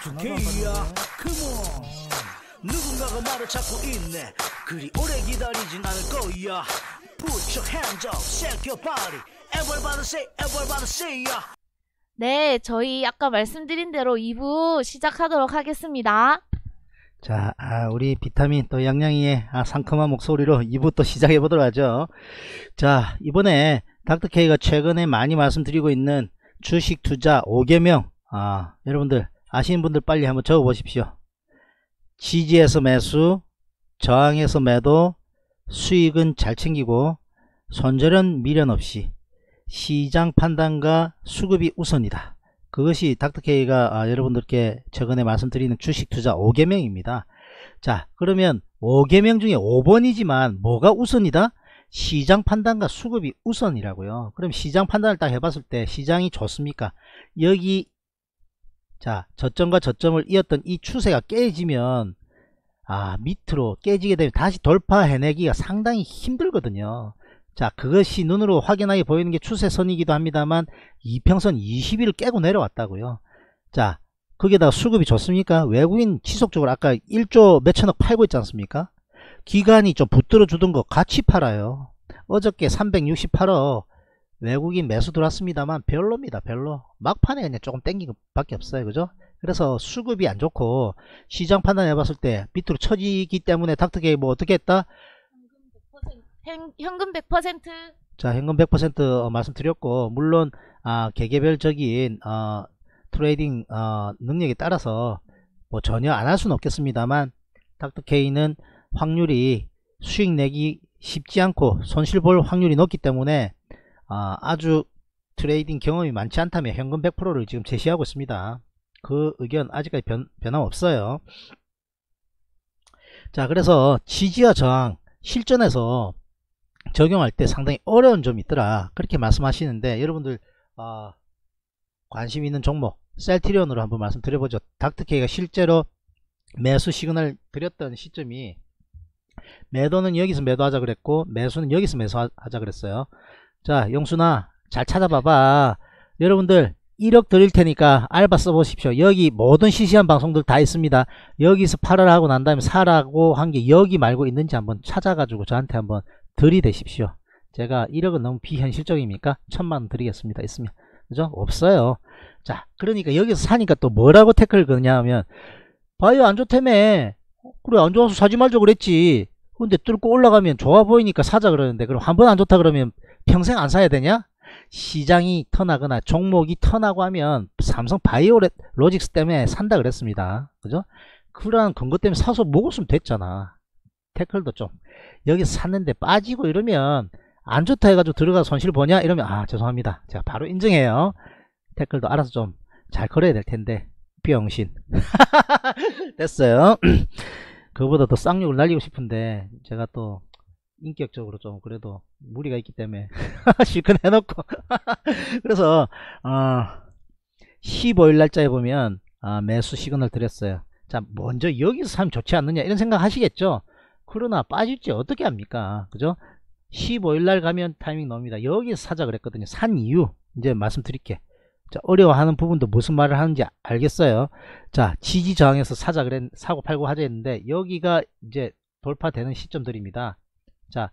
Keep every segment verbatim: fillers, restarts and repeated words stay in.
닥터케이야 컴온 누군가가 말을 찾고 있네 그리 오래 기다리진 않을 거야 Put your hands up, shake your body Everybody say, everybody say ya 네, 저희 아까 말씀드린 대로 이 부 시작하도록 하겠습니다. 자, 아, 우리 비타민 또 양양이의 아, 상큼한 목소리로 이 부 또 시작해 보도록 하죠. 자, 이번에 닥터케이가 최근에 많이 말씀드리고 있는 주식 투자 오 계명, 아, 여러분들 아시는 분들 빨리 한번 적어 보십시오. 지지에서 매수, 저항에서 매도, 수익은 잘 챙기고 손절은 미련 없이 시장 판단과 수급이 우선이다. 그것이 닥터케이가 아, 여러분들께 최근에 말씀드리는 주식 투자 오 계명입니다. 자, 그러면 오 계명 중에 오 번이지만 뭐가 우선이다? 시장 판단과 수급이 우선이라고요. 그럼 시장 판단을 딱 해봤을 때 시장이 좋습니까? 여기 자 저점과 저점을 이었던 이 추세가 깨지면 아 밑으로 깨지게 되면 다시 돌파해내기가 상당히 힘들거든요. 자, 그것이 눈으로 확연하게 보이는 게 추세선이기도 합니다만 이평선 이십 일을 깨고 내려왔다고요. 자, 거기에다가 수급이 좋습니까? 외국인 지속적으로 아까 일조 몇천억 팔고 있지 않습니까? 기관이 좀 붙들어 주던 거 같이 팔아요. 어저께 삼백육십팔억 외국인 매수 들어왔습니다만 별로입니다. 별로. 막판에 그냥 조금 땡긴 것 밖에 없어요. 그죠? 그래서 수급이 안 좋고 시장 판단해 봤을 때 밑으로 처지기 때문에 닥터케이 뭐 어떻게 했다? 현금 백 퍼센트. 자, 현금 백 퍼센트 어, 말씀드렸고, 물론 아, 개개별적인 어, 트레이딩 어, 능력에 따라서 뭐 전혀 안 할 수는 없겠습니다만 닥터케이는 확률이 수익 내기 쉽지 않고 손실 볼 확률이 높기 때문에 어, 아주 트레이딩 경험이 많지 않다면 현금 백 퍼센트를 지금 제시하고 있습니다. 그 의견 아직까지 변, 변함 없어요. 자, 그래서 지지와 저항 실전에서 적용할 때 상당히 어려운 점이 있더라 그렇게 말씀하시는데 여러분들 어, 관심 있는 종목 셀트리온으로 한번 말씀드려보죠. 닥터케이가 실제로 매수 시그널 드렸던 시점이 매도는 여기서 매도하자 그랬고 매수는 여기서 매수하자 그랬어요. 자, 용순아 잘 찾아봐봐. 여러분들 일억 드릴 테니까 알바 써보십시오. 여기 모든 시시한 방송들 다 있습니다. 여기서 팔아라 하고 난 다음에 사라고 한 게 여기 말고 있는지 한번 찾아가지고 저한테 한번 들이대십시오. 제가 일억은 너무 비현실적입니까? 천만원 드리겠습니다. 있으면. 그죠? 없어요. 자, 그러니까 여기서 사니까 또 뭐라고 태클을 거냐 하면 바이오 안 좋다며. 그래, 안 좋아서 사지 말자 그랬지. 근데 뚫고 올라가면 좋아 보이니까 사자 그러는데 그럼 한 번 안 좋다 그러면 평생 안 사야 되냐? 시장이 턴하거나 종목이 턴하고 하면 삼성 바이오로직스 때문에 산다 그랬습니다. 그죠? 그러한 근거 때문에 사서 먹었으면 됐잖아. 태클도 좀 여기서 샀는데 빠지고 이러면 안 좋다 해가지고 들어가 손실 보냐 이러면 아 죄송합니다. 제가 바로 인정해요. 태클도 알아서 좀 잘 걸어야 될 텐데 병신 됐어요. 그거보다 더 쌍욕을 날리고 싶은데 제가 또 인격적으로 좀 그래도 무리가 있기 때문에 실컷 해놓고 그래서 어, 십오일 날짜에 보면 아, 매수 시그널 드렸어요. 자, 먼저 여기서 사면 좋지 않느냐 이런 생각 하시겠죠. 그러나 빠질지 어떻게 합니까? 그죠? 십오일 날 가면 타이밍 나옵니다. 여기서 사자 그랬거든요. 산 이유 이제 말씀드릴게. 자, 어려워하는 부분도 무슨 말을 하는지 알겠어요. 자, 지지 저항에서 사자 그랬 사고 팔고 하자 했는데 여기가 이제 돌파되는 시점들입니다. 자,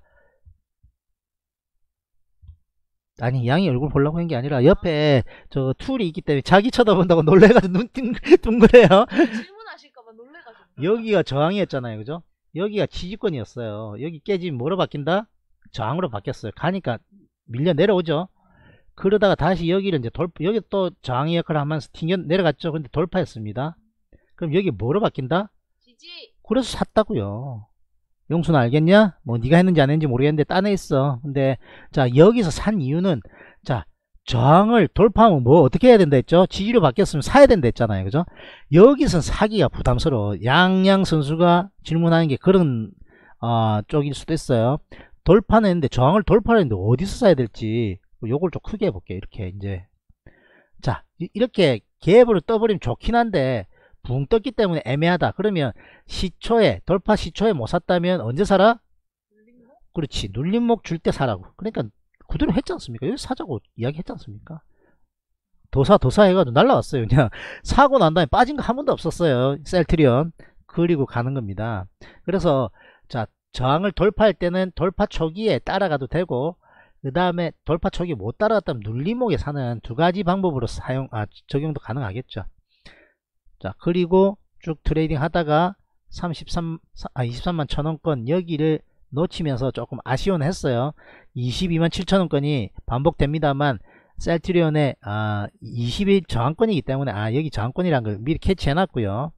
아니 양이 얼굴 보려고 한 게 아니라 옆에 저 툴이 있기 때문에 자기 쳐다본다고 놀래가지고 눈 둥그래요. 질문하실까봐 놀래가지고. 여기가 저항이었잖아요. 그죠? 여기가 지지권이었어요. 여기 깨지면 뭐로 바뀐다? 저항으로 바뀌었어요. 가니까 밀려 내려오죠. 그러다가 다시 여기를 이제 돌파, 여기 또 저항의 역할을 하면서 튕겨 내려갔죠. 근데 돌파했습니다. 그럼 여기 뭐로 바뀐다? 지지. 그래서 샀다고요. 용순 알겠냐? 뭐 네가 했는지 안 했는지 모르겠는데 딴에 있어. 근데 자, 여기서 산 이유는 자, 저항을 돌파하면 뭐 어떻게 해야 된다 했죠? 지지로 바뀌었으면 사야 된다 했잖아요. 그죠? 여기선 사기가 부담스러워. 양양 선수가 질문하는 게 그런 어, 쪽일 수도 있어요. 돌파는 했는데 저항을 돌파했는데 어디서 사야 될지 요걸 좀 크게 해볼게요. 이렇게 이제 자, 이렇게 갭을 떠버리면 좋긴 한데 붕 떴기 때문에 애매하다. 그러면 시초에 돌파 시초에 못 샀다면 언제 사라? 눌림목? 그렇지, 눌림목 줄 때 사라고. 그러니까 그대로 했지 않습니까? 여기 사자고 이야기 했지 않습니까? 도사 도사 해가지고 날라왔어요. 그냥 사고 난 다음에 빠진 거 한 번도 없었어요. 셀트리온. 그리고 가는 겁니다. 그래서 자, 저항을 돌파할 때는 돌파 초기에 따라가도 되고, 그 다음에 돌파 초기 못 따라갔다면 눌림목에 사는 두 가지 방법으로 사용 아 적용도 가능하겠죠. 자, 그리고 쭉 트레이딩 하다가 삼십삼 아 이십삼만 천원권 여기를 놓치면서 조금 아쉬운 했어요. 이십이만 칠천원권이 반복됩니다만 셀트리온의 아 이십 일 저항권이기 때문에 아 여기 저항권이라는 걸 미리 캐치해 놨고요.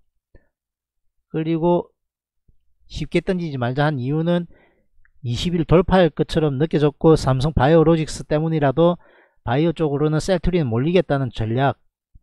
그리고 쉽게 던지지 말자 한 이유는 이십 일 돌파할 것처럼 느껴졌고, 삼성 바이오로직스 때문이라도 바이오 쪽으로는 셀트리온 몰리겠다는 전략,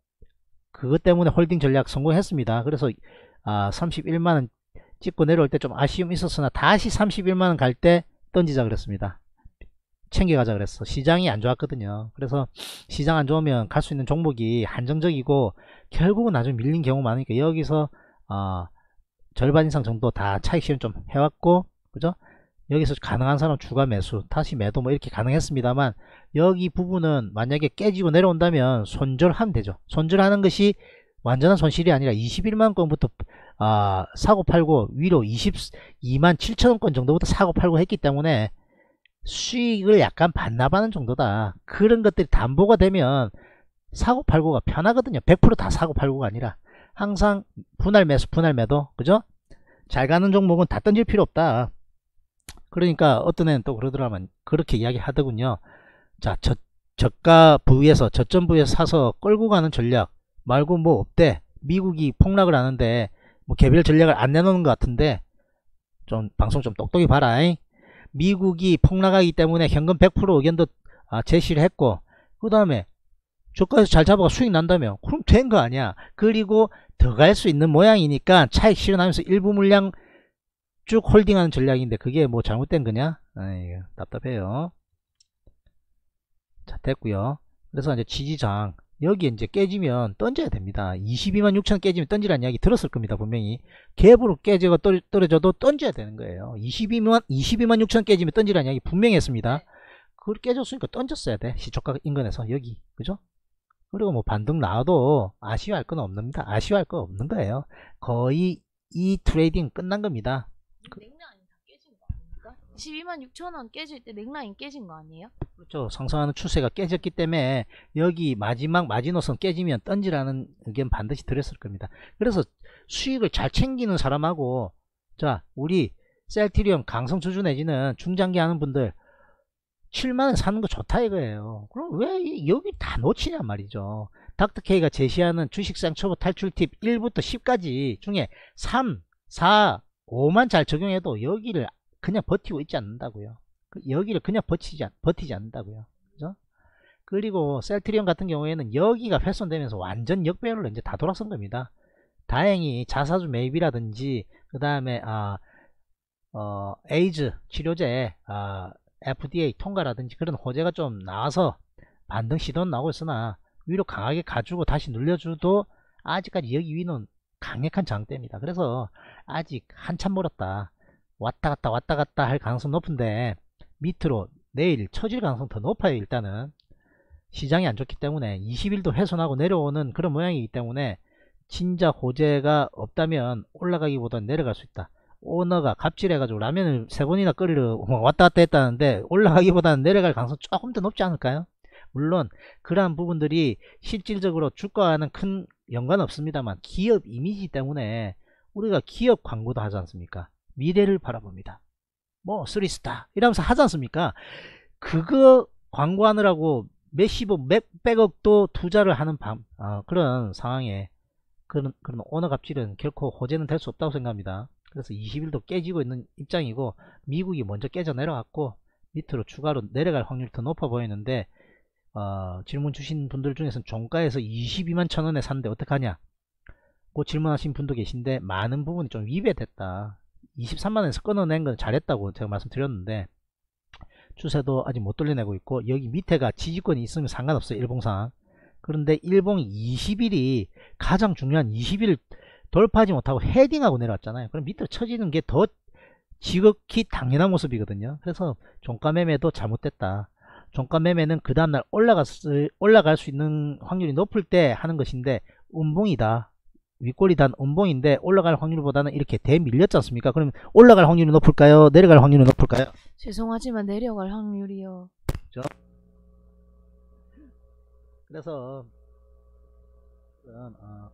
그것 때문에 홀딩 전략 성공했습니다. 그래서 아 삼십일만원 찍고 내려올 때 좀 아쉬움이 있었으나 다시 삼십일만원 갈 때 던지자 그랬습니다. 챙겨가자 그랬어. 시장이 안 좋았거든요. 그래서 시장 안 좋으면 갈 수 있는 종목이 한정적이고 결국은 나중에 밀린 경우 많으니까 여기서 어, 절반 이상 정도 다 차익 실현 좀 해왔고, 그죠? 여기서 가능한 사람 추가 매수, 다시 매도 뭐 이렇게 가능했습니다만, 여기 부분은 만약에 깨지고 내려온다면 손절하면 되죠. 손절하는 것이 완전한 손실이 아니라 이십일만 건부터 아, 사고 팔고 위로 이십이만 칠천원권 정도부터 사고 팔고 했기 때문에 수익을 약간 반납하는 정도다. 그런 것들이 담보가 되면 사고 팔고가 편하거든요. 백 퍼센트 다 사고 팔고가 아니라 항상 분할 매수 분할 매도, 그죠? 잘 가는 종목은 다 던질 필요 없다. 그러니까 어떤 애는 또 그러더라면 그렇게 이야기 하더군요. 자, 저, 저가 부위에서 저점 부위에서 사서 끌고 가는 전략 말고 뭐 없대. 미국이 폭락을 하는데 뭐 개별 전략을 안 내놓는 것 같은데, 좀 방송 좀 똑똑히 봐라. 잉? 미국이 폭락하기 때문에 현금 백 퍼센트 의견도 아, 제시를 했고, 그 다음에 저가에서 잘 잡아가 수익 난다며. 그럼 된 거 아니야. 그리고 더 갈 수 있는 모양이니까 차익 실현하면서 일부 물량 쭉 홀딩하는 전략인데 그게 뭐 잘못된 거냐? 아이고, 답답해요. 자, 됐고요. 그래서 이제 지지장 여기 이제 깨지면 던져야 됩니다. 이십이만 육천 깨지면 던지라는 이야기 들었을 겁니다. 분명히 갭으로 깨져가 떨어져도 던져야 되는 거예요. 이십이만 이십이만 육천 깨지면 던지라는 이야기 분명히 했습니다. 그걸 깨졌으니까 던졌어야 돼. 시초가 인근에서 여기, 그죠? 그리고 뭐 반등 나와도 아쉬워할 건 없습니다. 아쉬워할 건 없는 거예요. 거의 이 트레이딩 끝난 겁니다. 맥라인 다 깨진 거 아닙니까? 이십이만 육천원 깨질 때 맥라인 깨진 거 아니에요? 그렇죠. 상승하는 추세가 깨졌기 때문에 여기 마지막 마지노선 깨지면 던지라는 의견 반드시 드렸을 겁니다. 그래서 수익을 잘 챙기는 사람하고, 자, 우리 셀트리온 강성 주주 내지는 중장기 하는 분들 칠만원 사는 거 좋다 이거예요. 그럼 왜 여기 다 놓치냐 말이죠. 닥터케이가 제시하는 주식시장 초보 탈출 팁 일부터 십까지 중에 삼, 사, 오만 잘 적용해도 여기를 그냥 버티고 있지 않는다고요. 여기를 그냥 버티지, 버티지 않는다고요. 그죠? 그리고 셀트리온 같은 경우에는 여기가 훼손되면서 완전 역배열로 이제 다 돌아선 겁니다. 다행히 자사주 매입이라든지 그 다음에 아, 어, 에이즈 치료제 아, 에프디에이 통과라든지 그런 호재가 좀 나와서 반등 시도는 나오고 있으나 위로 강하게 가주고 다시 눌려줘도 아직까지 여기 위는 강력한 장대입니다. 그래서 아직 한참 멀었다. 왔다 갔다 왔다 갔다 할 가능성 높은데 밑으로 내일 처질 가능성 더 높아요. 일단은 시장이 안 좋기 때문에 이십 일도 훼손하고 내려오는 그런 모양이기 때문에 진짜 호재가 없다면 올라가기보다는 내려갈 수 있다. 오너가 갑질해가지고 라면을 세 번이나 끓이러 왔다 갔다 했다는데 올라가기보다는 내려갈 가능성 조금 더 높지 않을까요? 물론 그러한 부분들이 실질적으로 주가와는 큰 연관 없습니다만 기업 이미지 때문에 우리가 기업 광고도 하지 않습니까? 미래를 바라봅니다. 뭐 쓰리스타 이러면서 하지 않습니까? 그거 광고하느라고 몇십억 몇백억도 투자를 하는 밤, 어, 그런 상황에 그런, 그런 오너 갑질은 결코 호재는 될 수 없다고 생각합니다. 그래서 이십 일도 깨지고 있는 입장이고 미국이 먼저 깨져 내려갔고 밑으로 추가로 내려갈 확률이 더 높아 보이는데 어, 질문 주신 분들 중에서는 종가에서 이십이만 천원에 샀는데 어떡하냐, 그 질문하신 분도 계신데 많은 부분이 좀 위배됐다. 이십삼만원에서 끊어낸 건 잘했다고 제가 말씀드렸는데 추세도 아직 못 돌려내고 있고 여기 밑에가 지지권이 있으면 상관없어요. 일봉상. 그런데 일봉이 이십 일이 가장 중요한 이십 일 돌파하지 못하고 헤딩하고 내려왔잖아요. 그럼 밑으로 쳐지는 게 더 지극히 당연한 모습이거든요. 그래서 종가 매매도 잘못됐다. 종가 매매는 그 다음날 올라갔을, 올라갈 수 있는 확률이 높을 때 하는 것인데 음봉이다. 윗골이 단 음봉인데 올라갈 확률보다는 이렇게 대밀렸지 않습니까? 그럼 올라갈 확률이 높을까요? 내려갈 확률이 높을까요? 죄송하지만 내려갈 확률이요. 그렇죠? 그래서 그런, 어,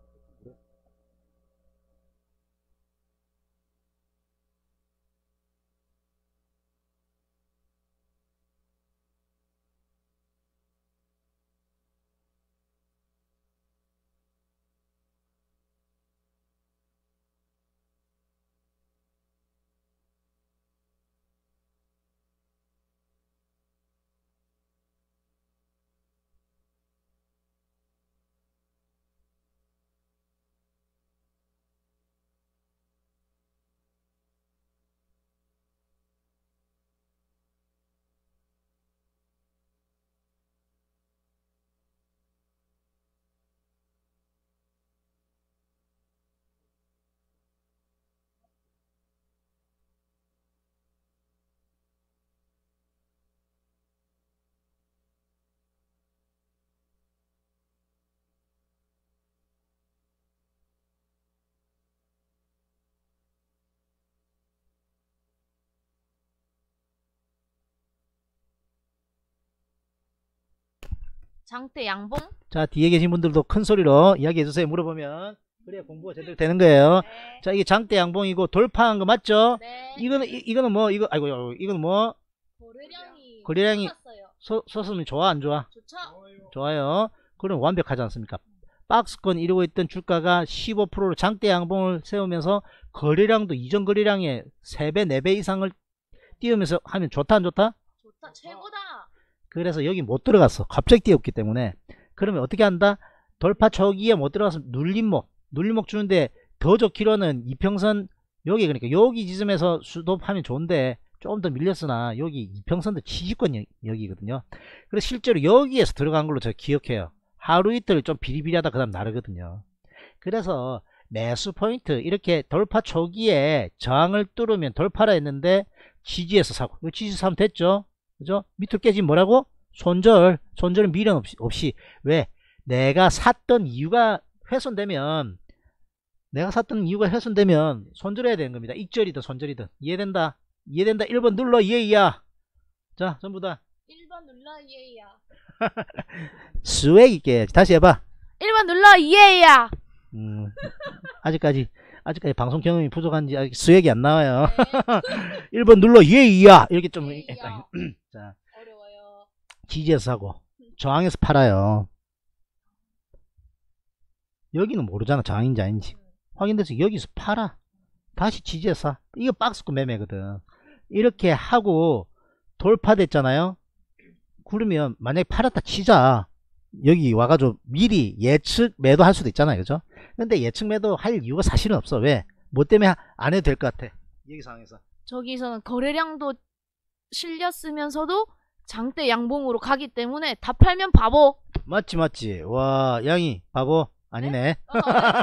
장대 양봉? 자, 뒤에 계신 분들도 큰 소리로 이야기해주세요. 물어보면. 그래야 공부가 제대로 되는 거예요. 네. 자, 이게 장대 양봉이고 돌파한 거 맞죠? 네. 이거는, 이, 이거는 뭐, 이거, 아이고, 아이고, 이거는 뭐, 거래량이 거래량이 섰어요. 서, 섰으면 좋아, 안 좋아? 좋죠? 좋아요. 그럼 완벽하지 않습니까? 박스권 이루고 있던 주가가 십오 퍼센트로 장대 양봉을 세우면서 거래량도 이전 거래량의 세 배, 네 배 이상을 띄우면서 하면 좋다, 안 좋다? 좋다. 최고다. 그래서 여기 못 들어갔어. 갑자기 띄웠기 때문에. 그러면 어떻게 한다? 돌파 초기에 못 들어가서 눌림목, 눌림목 주는데 더 좋기로는 이평선, 여기 그러니까 여기 지점에서 수도하면 좋은데 조금 더 밀렸으나 여기 이평선도 지지권 여기거든요. 그래서 실제로 여기에서 들어간 걸로 제가 기억해요. 하루 이틀 좀 비리비리하다 그 다음 나르거든요. 그래서 매수 포인트 이렇게 돌파 초기에 저항을 뚫으면 돌파라 했는데 지지에서 사고, 이 지지 사면 됐죠. 그죠? 밑으로 깨지면 뭐라고? 손절. 손절은 미련 없이, 없이. 왜? 내가 샀던 이유가 훼손되면, 내가 샀던 이유가 훼손되면 손절해야 되는 겁니다. 익절이든 손절이든. 이해된다? 이해된다? 일 번 눌러. 예이야. 자, 전부 다. 일 번 눌러 이에야. 스웩 있게. 다시 해봐. 일 번 눌러 이에야. 음, 아직까지, 아직까지 방송 경험이 부족한지 아직 스웩이 안 나와요. 네. 일 번 눌러. 예이야. 이렇게 좀. 예이야. 자, 어려워요. 지지에서 사고, 저항에서 팔아요. 여기는 모르잖아. 저항인지 아닌지. 확인돼서 여기서 팔아. 다시 지지에서 사. 이거 박스권 매매거든. 이렇게 하고 돌파됐잖아요. 그러면 만약에 팔았다 치자. 여기 와가지고 미리 예측 매도할 수도 있잖아요. 그죠? 근데 예측 매도 할 이유가 사실은 없어. 왜? 뭐 때문에 안 해도 될 것 같아. 여기 상황에서. 저기서는 거래량도 실렸으면서도 장대 양봉으로 가기 때문에 다 팔면 바보. 맞지 맞지. 와, 양이 바보 아니네. 어,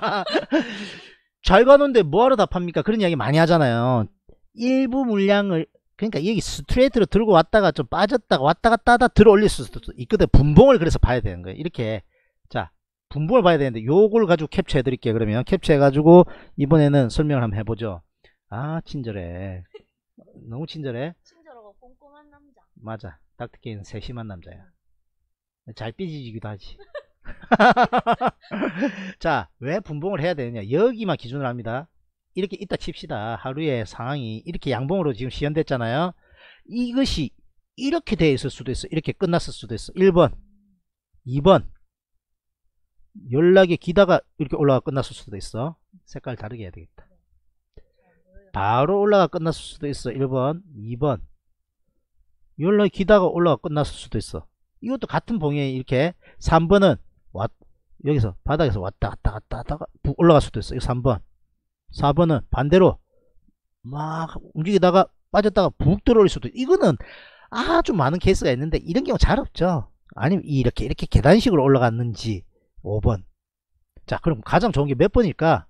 잘 가는데 뭐하러 다 팝니까? 그런 이야기 많이 하잖아요. 일부 물량을, 그러니까 여기 스트레이트로 들고 왔다가 좀 빠졌다가 왔다 갔다 하다 들어 올릴 수도 있거든. 분봉을 그래서 봐야 되는 거예요. 이렇게. 자, 분봉을 봐야 되는데 요걸 가지고 캡처해 드릴게요. 그러면 캡처해 가지고 이번에는 설명을 한번 해보죠. 아, 친절해. 너무 친절해. 친절하고 꼼꼼한 남자. 맞아. 닥터케이는 세심한 남자야. 잘 삐지기도 하지. 자, 왜 분봉을 해야 되느냐? 여기만 기준으로 합니다. 이렇게 있다 칩시다. 하루에 상황이 이렇게 양봉으로 지금 시연됐잖아요. 이것이 이렇게 돼 있을 수도 있어. 이렇게 끝났을 수도 있어. 일 번, 이 번 연락이 기다가 이렇게 올라가 끝났을 수도 있어. 색깔 다르게 해야 되겠다. 바로 올라가 끝났을 수도 있어. 일 번, 이 번 연락이 기다가 올라가 끝났을 수도 있어. 이것도 같은 봉에 이렇게. 삼 번은 왔, 여기서 바닥에서 왔다 갔다 갔다 하다가 올라갈 수도 있어. 이거 삼 번. 사 번은 반대로 막 움직이다가 빠졌다가 북 들어올 수도 있어. 이거는 아주 많은 케이스가 있는데 이런 경우 잘 없죠. 아니면 이렇게 이렇게 계단식으로 올라갔는지. 오 번. 자, 그럼 가장 좋은 게 몇 번일까?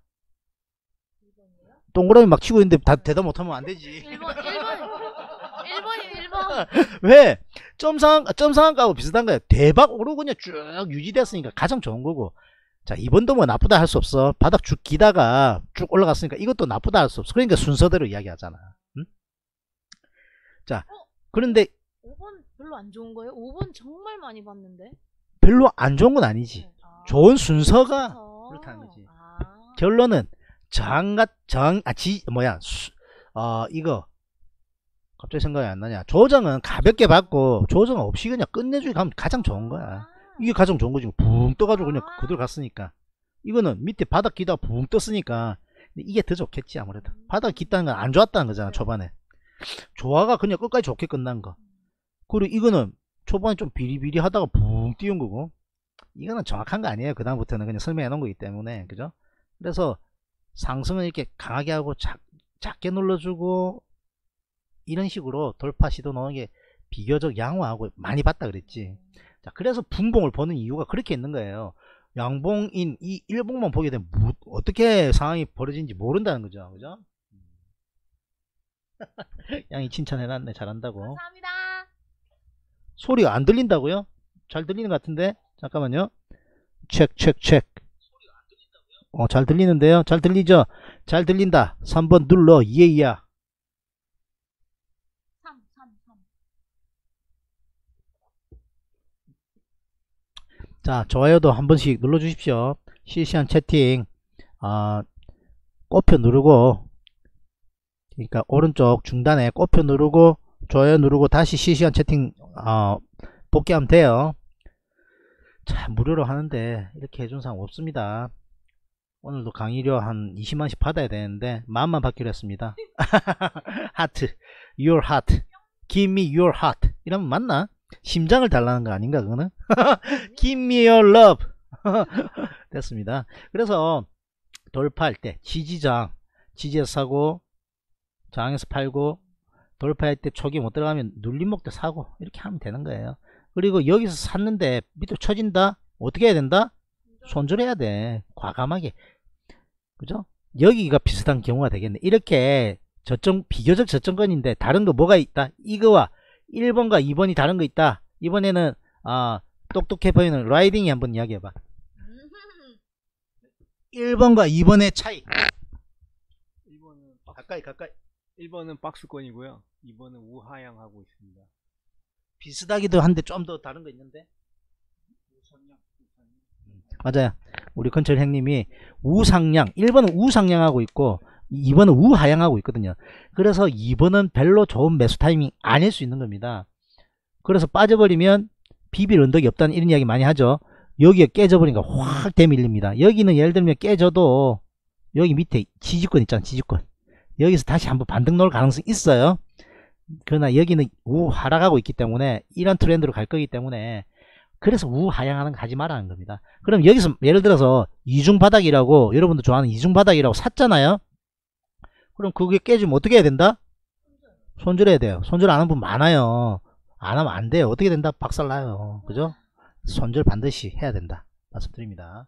동그라미 막 치고 있는데 다 대답 못하면 안 되지. 일 번, 일 번. 일 번이 일 번. 왜? 점상 점상하고 비슷한 거예요. 대박 오르고 그냥 쭉 유지됐으니까 가장 좋은 거고. 자, 이번도 뭐 나쁘다 할 수 없어. 바닥 쭉 기다가 쭉 올라갔으니까 이것도 나쁘다 할 수 없어. 그러니까 순서대로 이야기하잖아. 응? 자, 그런데 오 번 별로 안 좋은 거예요? 오 번 정말 많이 봤는데. 별로 안 좋은 건 아니지. 네. 아, 좋은 순서가 그래서. 그렇다는 거지. 아. 결론은 저항가 저항 아지 뭐야 수, 어 이거 갑자기 생각이 안 나냐. 조정은 가볍게 받고 조정 없이 그냥 끝내주기 가면 가장 좋은 거야. 이게 가장 좋은 거지. 붕 떠가지고 그냥 그대로 갔으니까. 이거는 밑에 바닥 기다가 붕 떴으니까 이게 더 좋겠지 아무래도. 바닥 기다는 건 안 좋았다는 거잖아 초반에. 조화가 그냥 끝까지 좋게 끝난 거. 그리고 이거는 초반에 좀 비리비리 하다가 붕 띄운 거고. 이거는 정확한 거 아니에요. 그 다음부터는 그냥 설명해 놓은 거기 때문에. 그죠? 그래서 상승은 이렇게 강하게 하고 작, 작게 눌러주고 이런 식으로 돌파 시도 넣은 게 비교적 양호하고 많이 봤다 그랬지. 자, 그래서 분봉을 보는 이유가 그렇게 있는 거예요. 양봉인 이 일봉만 보게 되면 뭐, 어떻게 상황이 벌어진지 모른다는 거죠. 그죠? 양이 칭찬해놨네. 잘한다고. 감사합니다. 소리가 안 들린다고요? 잘 들리는 것 같은데? 잠깐만요. 체크 체크 체크. 어, 잘 들리는데요? 잘 들리죠? 잘 들린다. 삼 번 눌러. 예야. 삼, 삼, 삼. 자, 좋아요도 한 번씩 눌러 주십시오. 실시간 채팅 어, 꼽혀 누르고, 그러니까 오른쪽 중단에 꼽혀 누르고 좋아요 누르고 다시 실시간 채팅 어, 복귀하면 돼요. 자, 무료로 하는데 이렇게 해준 사람 없습니다. 오늘도 강의료 한 이십만씩 받아야 되는데 마음만 받기로 했습니다. 하트, your heart, give me your heart 이러면 맞나? 심장을 달라는 거 아닌가 그거는? give me your love. 됐습니다. 그래서 돌파할 때 지지장, 지지에서 사고 저항에서 팔고, 돌파할 때 초기 못 들어가면 눌림목 때 사고 이렇게 하면 되는 거예요. 그리고 여기서 샀는데 밑으로 쳐진다? 어떻게 해야 된다? 손절해야 돼. 과감하게. 그죠? 여기가 비슷한 경우가 되겠네. 이렇게 저점, 비교적 저점권인데 다른 거 뭐가 있다? 이거와 일 번과 이 번이 다른 거 있다. 이번에는 아, 똑똑해 보이는 라이딩이 한번 이야기해봐. 일 번과 이 번의 차이. 일 번은 박스, 가까이 가까이. 일 번은 박스권이고요. 이 번은 우하향하고 있습니다. 비슷하기도 한데 좀 더 다른 거 있는데. 맞아요. 우리 건철 형님이 우상향, 일 번은 우상향하고 있고 이 번은 우하향하고 있거든요. 그래서 이 번은 별로 좋은 매수 타이밍 아닐 수 있는 겁니다. 그래서 빠져버리면 비빌 언덕이 없다는 이런 이야기 많이 하죠. 여기가 깨져버리니까 확 대밀립니다. 여기는 예를 들면 깨져도 여기 밑에 지지권 있잖아. 지지권. 여기서 다시 한번 반등 놓을 가능성이 있어요. 그러나 여기는 우하락하고 있기 때문에 이런 트렌드로 갈 거기 때문에 그래서 우하향하는 거 하지 말라는 겁니다. 그럼 여기서 예를 들어서 이중바닥이라고, 여러분도 좋아하는 이중바닥이라고 샀잖아요. 그럼 그게 깨지면 어떻게 해야 된다? 손절해야 돼요. 손절 안 하는 분 많아요. 안 하면 안 돼요. 어떻게 된다? 박살나요. 그죠? 손절 반드시 해야 된다 말씀드립니다.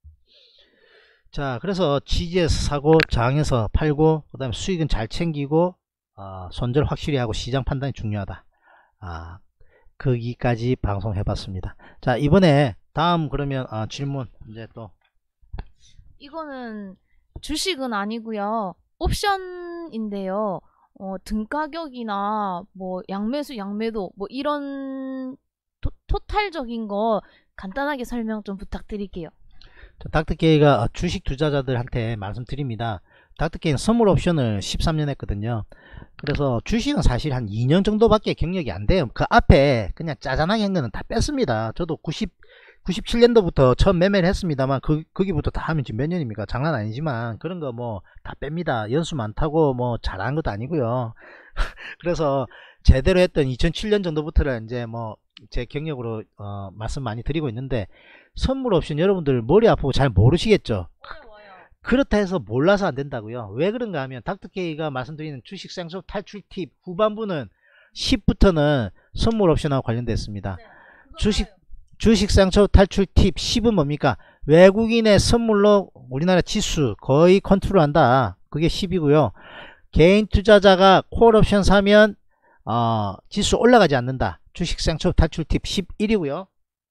자, 그래서 지지에서 사고 저항에서 팔고 그 다음에 수익은 잘 챙기고 어, 손절 확실히 하고 시장 판단이 중요하다. 아, 거기까지 방송해 봤습니다. 자, 이번에 다음 그러면 어, 질문 이제 또 이거는 주식은 아니고요. 옵션인데요. 어, 등가격이나 뭐 양매수 양매도 뭐 이런 토, 토탈적인 거 간단하게 설명 좀 부탁드릴게요. 닥터케이가 주식 투자자들한테 말씀드립니다. 닥터케이는 선물 옵션을 십삼 년 했거든요. 그래서 주식은 사실 한 이 년 정도밖에 경력이 안 돼요. 그 앞에 그냥 짜잔하게 한 거는 다 뺐습니다. 저도 구십, 구십칠 년도부터 처음 매매를 했습니다만 그, 거기부터 다 하면 지금 몇 년입니까? 장난 아니지만 그런 거 뭐 다 뺍니다. 연수 많다고 뭐 잘한 것도 아니고요. 그래서 제대로 했던 이천칠 년 정도부터는 이제 뭐 제 경력으로 어, 말씀 많이 드리고 있는데, 선물 옵션 여러분들 머리 아프고 잘 모르시겠죠? 그렇다 해서 몰라서 안 된다고요. 왜 그런가 하면 닥터케이가 말씀드리는 주식 생소 탈출 팁 후반부는 십부터는 선물 옵션하고 관련되어 있습니다. 네, 주식 주식 상처 탈출 팁 십은 뭡니까? 외국인의 선물로 우리나라 지수 거의 컨트롤한다. 그게 십이고요. 개인 투자자가 콜 옵션 사면 어, 지수 올라가지 않는다. 주식 생초 탈출 팁 십일이고요.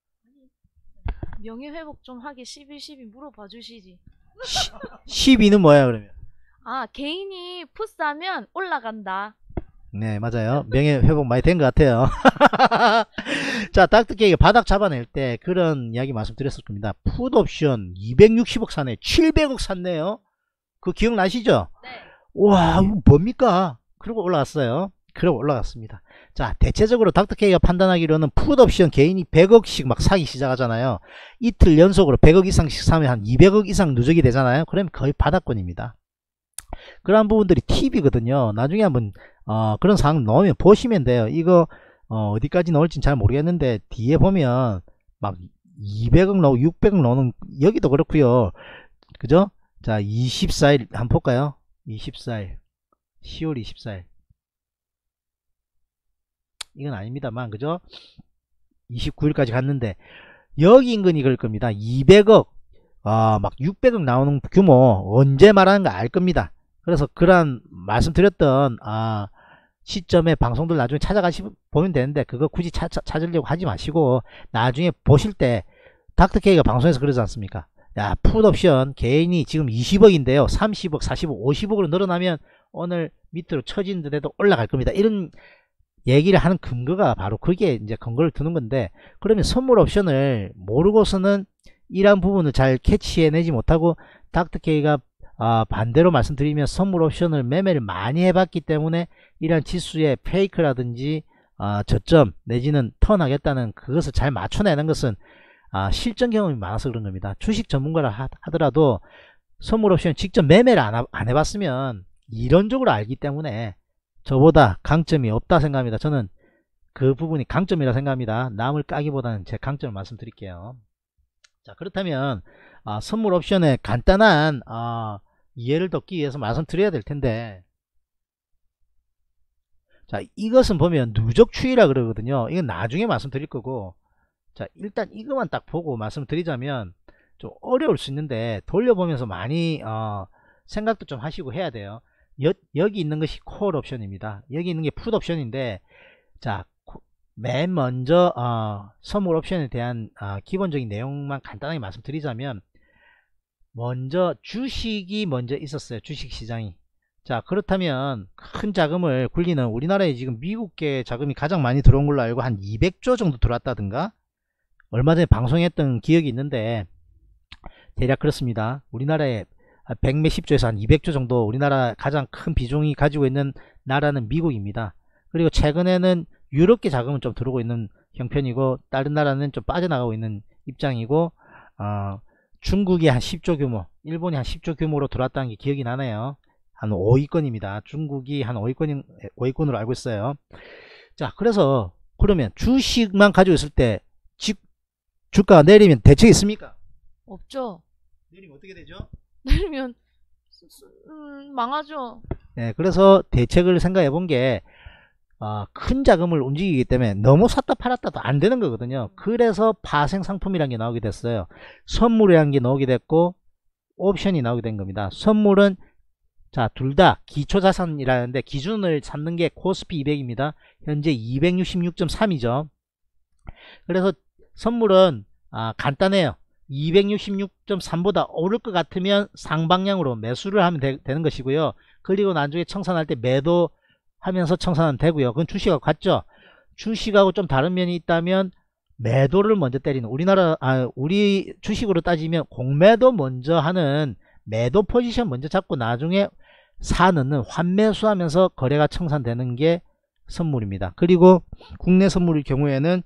명예회복 좀 하게 십일, 십이 물어봐 주시지. 십이는 뭐야 그러면? 아, 개인이 풋사면 올라간다. 네, 맞아요. 명예 회복 많이 된 것 같아요. 자, 닥터케이가 바닥 잡아낼 때 그런 이야기 말씀드렸을 겁니다. 풋옵션 이백육십억 사네, 칠백억 샀네요. 그거 기억나시죠? 네. 와, 이거 뭡니까? 그러고 올라갔어요. 그러고 올라갔습니다. 자, 대체적으로 닥터케이가 판단하기로는 풋옵션 개인이 백억씩 막 사기 시작하잖아요. 이틀 연속으로 백억 이상씩 사면 한 이백억 이상 누적이 되잖아요. 그러면 거의 바닥권입니다. 그런 부분들이 팁이거든요. 나중에 한번 어, 그런 상황 넣으면 보시면 돼요. 이거 어, 어디까지 넣을지는 잘 모르겠는데 뒤에 보면 막 이백억 넣고 육백억 넣는 여기도 그렇고요. 그죠? 자, 이십사일 한번 볼까요? 이십사일 시월 이십사일 이건 아닙니다만 그죠? 이십구일까지 갔는데 여기 인근이 그럴 겁니다. 이백억 아, 막 육백억 나오는 규모 언제 말하는 거 알 겁니다. 그래서 그런 말씀드렸던 아, 시점에 방송들 나중에 찾아가시 보면 되는데 그거 굳이 차, 차, 찾으려고 하지 마시고 나중에 보실 때 닥터케이가 방송에서 그러지 않습니까? 야, 풋옵션 개인이 지금 이십억인데요 삼십억, 사십억, 오십억으로 늘어나면 오늘 밑으로 처진 듯해도 올라갈 겁니다. 이런 얘기를 하는 근거가 바로 그게 이제 근거를 두는 건데, 그러면 선물 옵션을 모르고서는 이러한 부분을 잘 캐치해내지 못하고 닥터케이가 아, 반대로 말씀드리면 선물 옵션을 매매를 많이 해봤기 때문에 이러한 지수의 페이크라든지 아, 저점 내지는 턴하겠다는 그것을 잘 맞춰내는 것은 아, 실전 경험이 많아서 그런 겁니다. 주식 전문가를 하, 하더라도 선물 옵션 직접 매매를 안, 안 해봤으면 이론적으로 알기 때문에 저보다 강점이 없다 생각합니다. 저는 그 부분이 강점이라 생각합니다. 남을 까기보다는 제 강점을 말씀드릴게요. 자, 그렇다면 아, 선물 옵션의 간단한 아, 이해를 돕기 위해서 말씀드려야 될 텐데, 자, 이것은 보면 누적 추이라 그러거든요. 이건 나중에 말씀드릴 거고, 자, 일단 이것만 딱 보고 말씀드리자면 좀 어려울 수 있는데 돌려보면서 많이 어, 생각도 좀 하시고 해야 돼요. 여, 여기 있는 것이 콜 옵션입니다. 여기 있는 게 풋 옵션인데, 자, 맨 먼저 어, 선물 옵션에 대한 어, 기본적인 내용만 간단하게 말씀드리자면, 먼저 주식이 먼저 있었어요. 주식시장이. 자, 그렇다면 큰 자금을 굴리는, 우리나라에 지금 미국계 자금이 가장 많이 들어온 걸로 알고 한 이백조 정도 들어왔다든가 얼마 전에 방송했던 기억이 있는데 대략 그렇습니다. 우리나라에 백몇십조에서 한 이백조 정도, 우리나라 가장 큰 비중이 가지고 있는 나라는 미국입니다. 그리고 최근에는 유럽계 자금은 좀 들어오고 있는 형편이고 다른 나라는 좀 빠져나가고 있는 입장이고, 어, 중국이 한 십조 규모, 일본이 한 십조 규모로 들어왔다는 게 기억이 나네요. 한 오위권입니다. 중국이 한 오위권, 오위권으로 알고 있어요. 자, 그래서 그러면 주식만 가지고 있을 때 집, 주가가 내리면 대책이 있습니까? 없죠. 내리면 어떻게 되죠? 내리면 음, 망하죠. 네, 그래서 대책을 생각해 본 게 어, 큰 자금을 움직이기 때문에 너무 샀다 팔았다도 안 되는 거거든요. 그래서 파생 상품이라는 게 나오게 됐어요. 선물이라는 게 나오게 됐고 옵션이 나오게 된 겁니다. 선물은 자, 둘 다 기초자산이라는데 기준을 삼는 게 코스피 이백입니다. 현재 이백육십육 점 삼이죠. 그래서 선물은 아, 간단해요. 이백육십육 점 삼보다 오를 것 같으면 상방향으로 매수를 하면 되, 되는 것이고요. 그리고 나중에 청산할 때 매도 하면서 청산은 되고요. 그건 주식하고 같죠. 주식하고 좀 다른 면이 있다면 매도를 먼저 때리는, 우리나라 아, 우리 주식으로 따지면 공매도 먼저 하는, 매도 포지션 먼저 잡고 나중에 사 넣는, 환매수하면서 거래가 청산되는 게 선물입니다. 그리고 국내 선물의 경우에는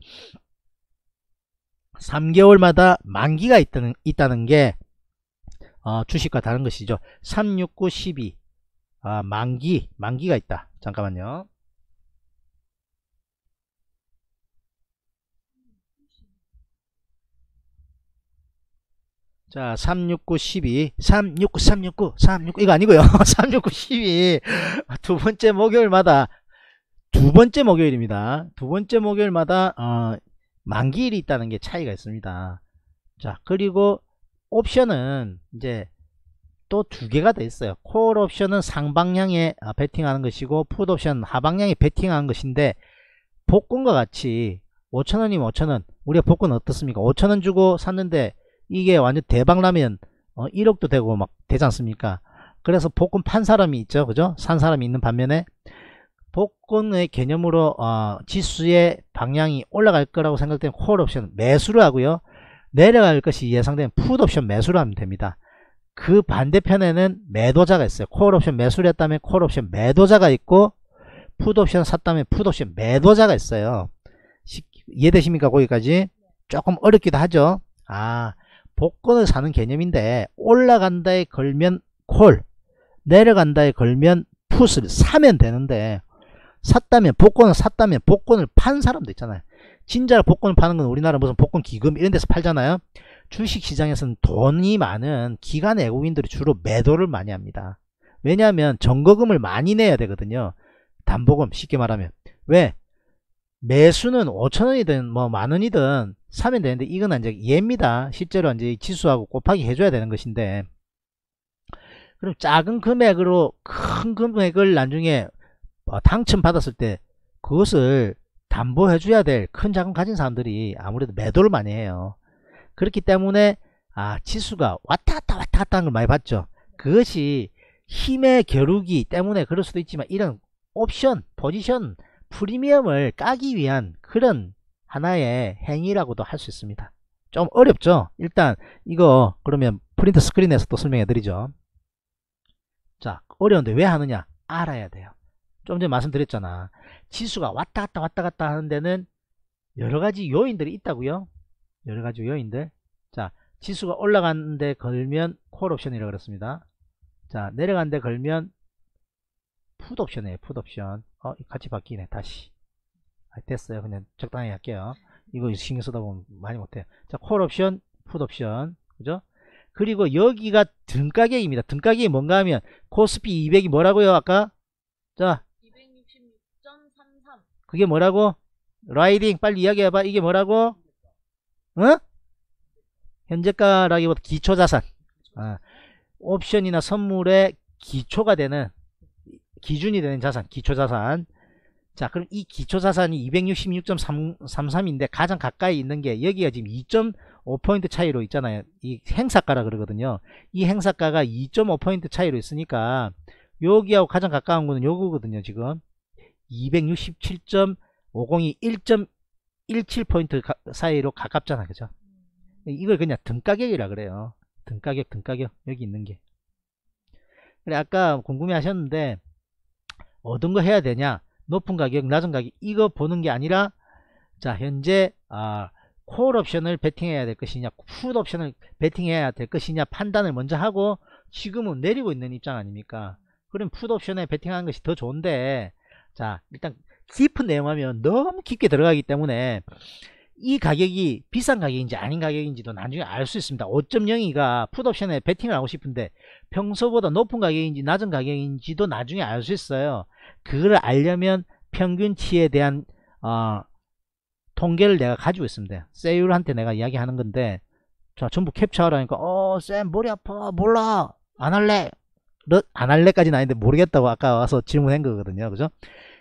삼 개월마다 만기가 있다는, 있다는 게 어, 주식과 다른 것이죠. 삼, 육, 구, 십이 아, 만기, 만기가 있다. 잠깐만요. 자, 삼, 육, 구, 십이, 삼, 육, 구, 삼, 육, 구, 삼, 육, 구, 이거 아니고요. 삼, 육, 구, 십이 두 번째 목요일마다, 두 번째 목요일입니다. 두 번째 목요일마다 어, 만기일이 있다는 게 차이가 있습니다. 자, 그리고 옵션은 이제 또 두 개가 더 있어요. 콜 옵션은 상방향에 베팅하는 것이고 풋 옵션은 하방향에 베팅하는 것인데, 복권과 같이 오천 원이면 오천 원, 우리가 복권 어떻습니까? 오천 원 주고 샀는데 이게 완전 대박 나면 어, 일억도 되고 막 되지 않습니까? 그래서 복권 판 사람이 있죠, 그죠? 산 사람이 있는 반면에 복권의 개념으로 어, 지수의 방향이 올라갈 거라고 생각되는 콜 옵션 매수를 하고요, 내려갈 것이 예상되는 풋 옵션 매수를 하면 됩니다. 그 반대편에는 매도자가 있어요. 콜 옵션 매수를 했다면 콜 옵션 매도자가 있고, 풋 옵션 샀다면 풋 옵션 매도자가 있어요. 이해되십니까? 거기까지? 조금 어렵기도 하죠. 아, 복권을 사는 개념인데 올라간다에 걸면 콜, 내려간다에 걸면 풋을 사면 되는데, 샀다면 복권을 샀다면 복권을 판 사람도 있잖아요. 진짜로 복권을 파는 건 우리나라 무슨 복권 기금 이런 데서 팔잖아요. 주식시장에서는 돈이 많은 기관 외국인들이 주로 매도를 많이 합니다. 왜냐하면 정거금을 많이 내야 되거든요. 담보금 쉽게 말하면. 왜? 매수는 오천 원이든 뭐 만원이든 사면 되는데, 이건 이제 예입니다. 실제로 이제 지수하고 곱하기 해줘야 되는 것인데, 그럼 작은 금액으로 큰 금액을 나중에 당첨 받았을 때 그것을 담보해 줘야 될 큰 자금 가진 사람들이 아무래도 매도를 많이 해요. 그렇기 때문에 아, 지수가 왔다 갔다 왔다 갔다 하는 걸 많이 봤죠. 그것이 힘의 겨루기 때문에 그럴 수도 있지만, 이런 옵션, 포지션, 프리미엄을 까기 위한 그런 하나의 행위라고도 할 수 있습니다. 좀 어렵죠. 일단 이거 그러면 프린트 스크린에서 또 설명해 드리죠. 자, 어려운데 왜 하느냐? 알아야 돼요. 좀 전에 말씀드렸잖아. 지수가 왔다 갔다 왔다 갔다 하는 데는 여러가지 요인들이 있다고요. 여러가지 요인들. 자, 지수가 올라가는 데 걸면 콜 옵션이라고 그랬습니다. 자, 내려가는 데 걸면 풋 옵션이에요. 풋 옵션. 어, 같이 바뀌네. 다시. 아, 됐어요. 그냥 적당히 할게요. 이거 신경 쓰다 보면 많이 못해요. 자, 콜 옵션, 풋 옵션. 그죠? 그리고 여기가 등가격입니다. 등가격이 뭔가 하면 코스피 이백이 뭐라고요? 아까? 자, 이백육십육 점 삼삼. 그게 뭐라고? 라이딩 빨리 이야기해봐. 이게 뭐라고? 어? 현재가라기보다 기초자산. 아, 옵션이나 선물의 기초가 되는, 기준이 되는 자산, 기초자산. 자, 그럼 이 기초자산이 이백육십육 점 삼삼인데 가장 가까이 있는 게 여기가 지금 이 점 오 포인트 차이로 있잖아요. 이 행사가라 그러거든요. 이 행사가가 이 점 오 포인트 차이로 있으니까 여기하고 가장 가까운 거는 요거거든요. 지금 이백육십칠 점 오공이 일 점 일칠 포인트 사이로 가깝잖아. 그죠? 이걸 그냥 등가격이라 그래요. 등가격, 등가격. 여기 있는 게. 그래, 아까 궁금해 하셨는데 어떤 거 해야 되냐? 높은 가격, 낮은 가격, 이거 보는 게 아니라, 자, 현재 아, 콜 옵션을 베팅해야 될 것이냐, 풋 옵션을 베팅해야 될 것이냐 판단을 먼저 하고, 지금은 내리고 있는 입장 아닙니까? 그럼 풋 옵션에 베팅하는 것이 더 좋은데, 자, 일단 깊은 내용하면 너무 깊게 들어가기 때문에 이 가격이 비싼 가격인지 아닌 가격인지도 나중에 알 수 있습니다. 오 점 영이가 풋 옵션에 베팅을 하고 싶은데 평소보다 높은 가격인지 낮은 가격인지도 나중에 알 수 있어요. 그걸 알려면 평균치에 대한 어, 통계를 내가 가지고 있습니다. 세율한테 내가 이야기하는 건데, 자, 전부 캡처하라니까 어 쌤 머리 아파 몰라 안 할래 너, 안 할래까지는 아닌데 모르겠다고 아까 와서 질문한 거거든요. 그죠?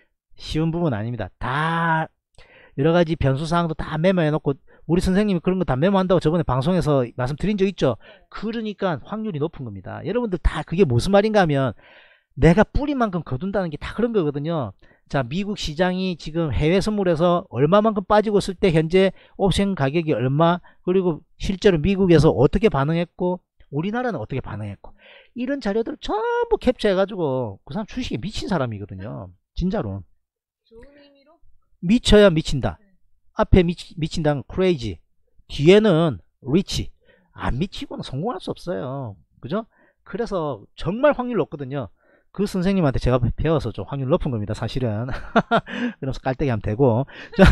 쉬운 부분 아닙니다. 다 여러가지 변수사항도 다 메모해 놓고, 우리 선생님이 그런 거 다 메모한다고 저번에 방송에서 말씀드린 적 있죠. 그러니까 확률이 높은 겁니다. 여러분들 다 그게 무슨 말인가 하면 내가 뿌리만큼 거둔다는 게 다 그런 거거든요. 자, 미국 시장이 지금 해외 선물에서 얼마만큼 빠지고 있을 때 현재 옵션 가격이 얼마, 그리고 실제로 미국에서 어떻게 반응했고 우리나라는 어떻게 반응했고, 이런 자료들을 전부 캡처해 가지고 그 사람 주식에 미친 사람이거든요. 진짜로. 좋은 의미로? 미쳐야 미친다. 앞에 미치, 미친다는 crazy, 뒤에는 rich. 안 미치고는 성공할 수 없어요. 그죠? 그래서 정말 확률 높거든요. 그 선생님한테 제가 배워서 좀 확률 높은 겁니다. 사실은. 그러면서 깔때기 하면 되고.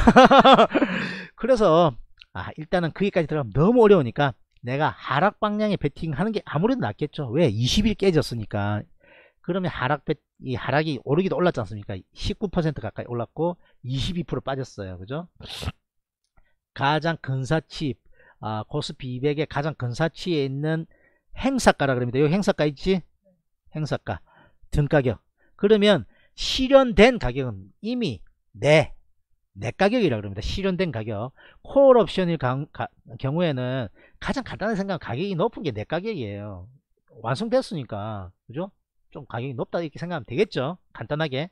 그래서 아, 일단은 거기까지 들어가면 너무 어려우니까 내가 하락 방향에 베팅하는 게 아무래도 낫겠죠. 왜? 이십 일 깨졌으니까. 그러면 하락 배, 이 하락이 오르기도 올랐지 않습니까? 십구 퍼센트 가까이 올랐고 이십이 퍼센트 빠졌어요. 그죠? 가장 근사치, 아, 코스피 이백의 가장 근사치에 있는 행사가라 그럽니다. 여기 행사가 있지? 행사가. 등가격. 그러면 실현된 가격은 이미 내 넷가격이라고 그럽니다. 실현된 가격. 콜 옵션일 가, 가, 경우에는 가장 간단하게 생각하면 가격이 높은 게 넷가격이에요. 완성됐으니까 그죠? 좀 가격이 높다 이렇게 생각하면 되겠죠. 간단하게.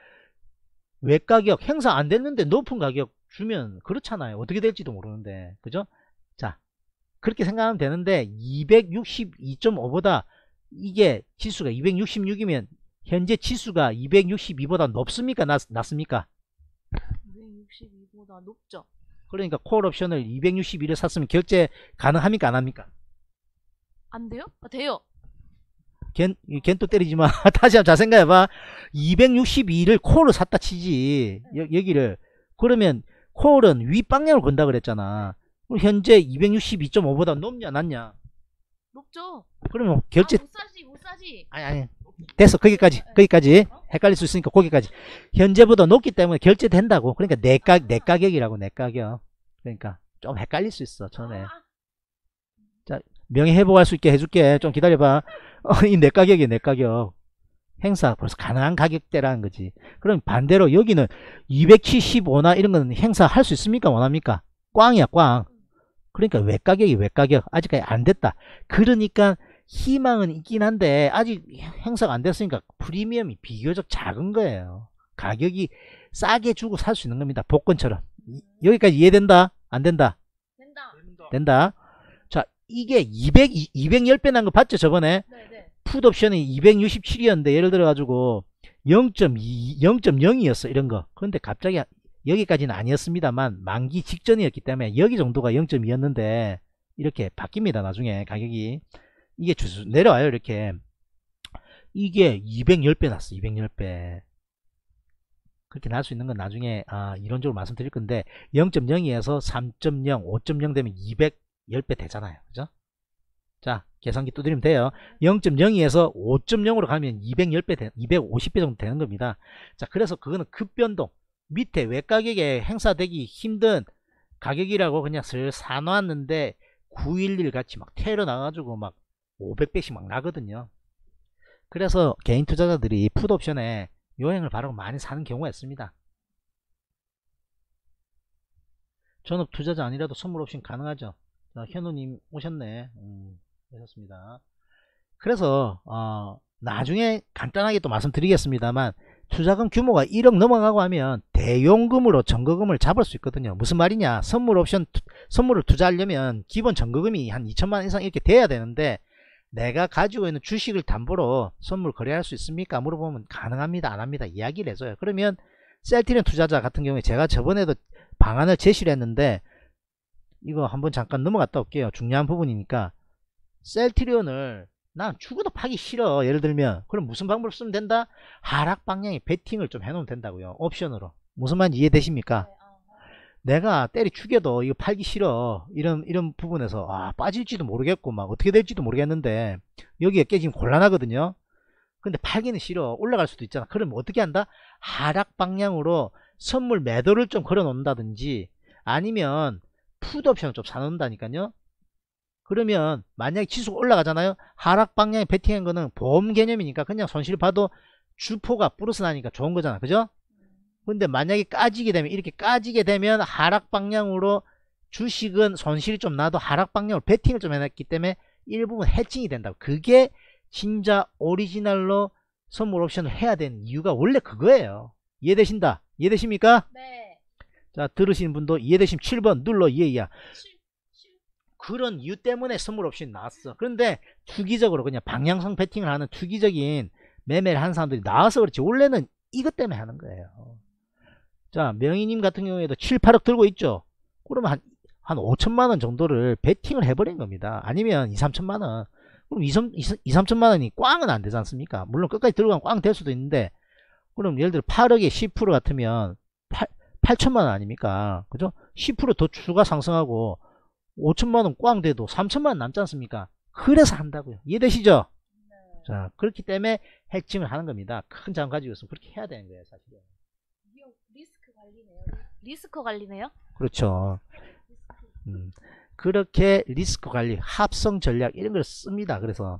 외가격 행사 안 됐는데 높은 가격 주면 그렇잖아요. 어떻게 될지도 모르는데 그죠? 자, 그렇게 생각하면 되는데 이백육십이 점 오보다 이게 지수가 이백육십육이면 현재 지수가 이백육십이보다 높습니까? 낮, 낮습니까? 이백육십이보다 높죠. 그러니까 콜 옵션을 이백육십일을 샀으면 결제 가능합니까? 안 합니까? 안 돼요? 아, 돼요. 걘, 걘 또 때리지 마. 다시 한번 잘 생각해봐. 이백육십이를 콜을 샀다 치지. 여, 여기를. 그러면 콜은 윗방향을 건다 그랬잖아. 그럼 현재 이백육십이 점 오보다 높냐 낮냐? 높죠. 그러면 결제. 아, 못 사지 못 사지. 아니 아니. 됐어. 거기까지. 거기까지. 헷갈릴 수 있으니까 거기까지. 현재보다 높기 때문에 결제된다고. 그러니까 내 가, 내 가격이라고 내 가격. 그러니까 좀 헷갈릴 수 있어. 전에. 자, 명예회복할 수 있게 해줄게. 좀 기다려봐. 어, 이 내 가격이야, 내 가격. 행사 벌써 가능한 가격대라는 거지. 그럼 반대로 여기는 이백칠십오나 이런 거는 행사 할 수 있습니까? 원합니까? 꽝이야, 꽝. 그러니까 외 가격이 외 가격. 아직까지 안 됐다. 그러니까 희망은 있긴 한데 아직 행사가 안 됐으니까 프리미엄이 비교적 작은 거예요. 가격이 싸게 주고 살 수 있는 겁니다. 복권처럼. 여기까지 이해된다? 안 된다? 된다. 된다. 자, 이게 이백, 이백십 배 난 거 봤죠, 저번에? 네네. 풋 옵션이 이백육십칠이었는데 예를 들어 가지고 영 점 이, 영 점 영이었어 이런 거. 그런데 갑자기 여기까지는 아니었습니다만 만기 직전이었기 때문에 여기 정도가 영 점 이였는데 이렇게 바뀝니다. 나중에 가격이 이게 주수 내려와요. 이렇게 이게 이백십 배 났어. 이백십 배. 그렇게 날 수 있는 건 나중에 아, 이론적으로 말씀드릴 건데 영 점 영에서 삼 점 영, 오 점 영 되면 이백십 배 되잖아요. 그죠? 자, 계산기 두드리면 돼요. 영 점 영에서 오 점 영으로 가면 이백십 배, 이백오십 배 정도 되는 겁니다. 자, 그래서 그거는 급변동. 밑에 외가격에 행사되기 힘든 가격이라고 그냥 슬 사놨는데 구일일 같이 막 테러 나가지고 막 오백 배씩 막 나거든요. 그래서 개인 투자자들이 풋옵션에 요행을 바라고 많이 사는 경우가 있습니다. 전업 투자자 아니라도 선물 옵션 가능하죠. 자, 현우님 오셨네. 음, 오셨습니다. 그래서 어, 나중에 간단하게 또 말씀드리겠습니다만 투자금 규모가 일억 넘어가고 하면 대용금으로 전거금을 잡을 수 있거든요. 무슨 말이냐? 선물 옵션 투, 선물을 투자하려면 기본 전거금이 한 이천만 원 이상 이렇게 돼야 되는데 내가 가지고 있는 주식을 담보로 선물 거래할 수 있습니까? 물어보면 가능합니다. 안 합니다. 이야기를 해줘요. 그러면 셀트리온 투자자 같은 경우에 제가 저번에도 방안을 제시를 했는데 이거 한번 잠깐 넘어갔다 올게요. 중요한 부분이니까 셀트리온을 난 죽어도 파기 싫어. 예를 들면 그럼 무슨 방법을 쓰면 된다? 하락 방향에 베팅을 좀 해놓으면 된다고요. 옵션으로. 무슨 말인지 이해되십니까? 내가 때리 죽여도 이거 팔기 싫어. 이런 이런 부분에서 아 빠질지도 모르겠고 막 어떻게 될지도 모르겠는데 여기에 깨지면 곤란하거든요. 근데 팔기는 싫어. 올라갈 수도 있잖아. 그러면 어떻게 한다? 하락 방향으로 선물 매도를 좀 걸어 놓는다든지 아니면 풋 옵션을 좀 사놓는다니까요. 그러면 만약에 지수가 올라가잖아요. 하락 방향에 베팅한 거는 보험 개념이니까 그냥 손실 봐도 주포가 플러스 나니까 좋은 거잖아. 그죠? 근데 만약에 까지게 되면 이렇게 까지게 되면 하락 방향으로 주식은 손실이 좀 나도 하락 방향으로 베팅을 좀 해놨기 때문에 일부분 해칭이 된다고. 그게 진짜 오리지널로 선물 옵션을 해야 되는 이유가 원래 그거예요. 이해되신다? 이해되십니까? 네. 자, 들으시는 분도 이해되시면 칠 번 눌러. 이해야. 칠, 칠. 그런 이유 때문에 선물 옵션이 나왔어. 그런데 투기적으로 그냥 방향성 베팅을 하는 투기적인 매매를 하는 사람들이 나와서 그렇지 원래는 이것 때문에 하는 거예요. 자, 명희님 같은 경우에도 칠, 팔억 들고 있죠. 그러면 한, 한 오천만 원 정도를 베팅을 해버린 겁니다. 아니면 이, 삼천만 원. 그럼 이, 삼천만 원이 꽝은 안 되지 않습니까? 물론 끝까지 들고 가면 꽝 될 수도 있는데, 그럼 예를 들어 팔억에 십 퍼센트 같으면 팔, 팔천만 원 아닙니까? 그죠? 십 퍼센트 더 추가 상승하고 오천만 원 꽝 돼도 삼천만 원 남지 않습니까? 그래서 한다고요. 이해되시죠? 네. 자, 그렇기 때문에 해칭을 하는 겁니다. 큰 자금 가지고 있으면 그렇게 해야 되는 거예요, 사실은. 리스크 관리네요. 리스크 관리네요. 그렇죠. 음, 그렇게 리스크 관리, 합성 전략 이런 걸 씁니다. 그래서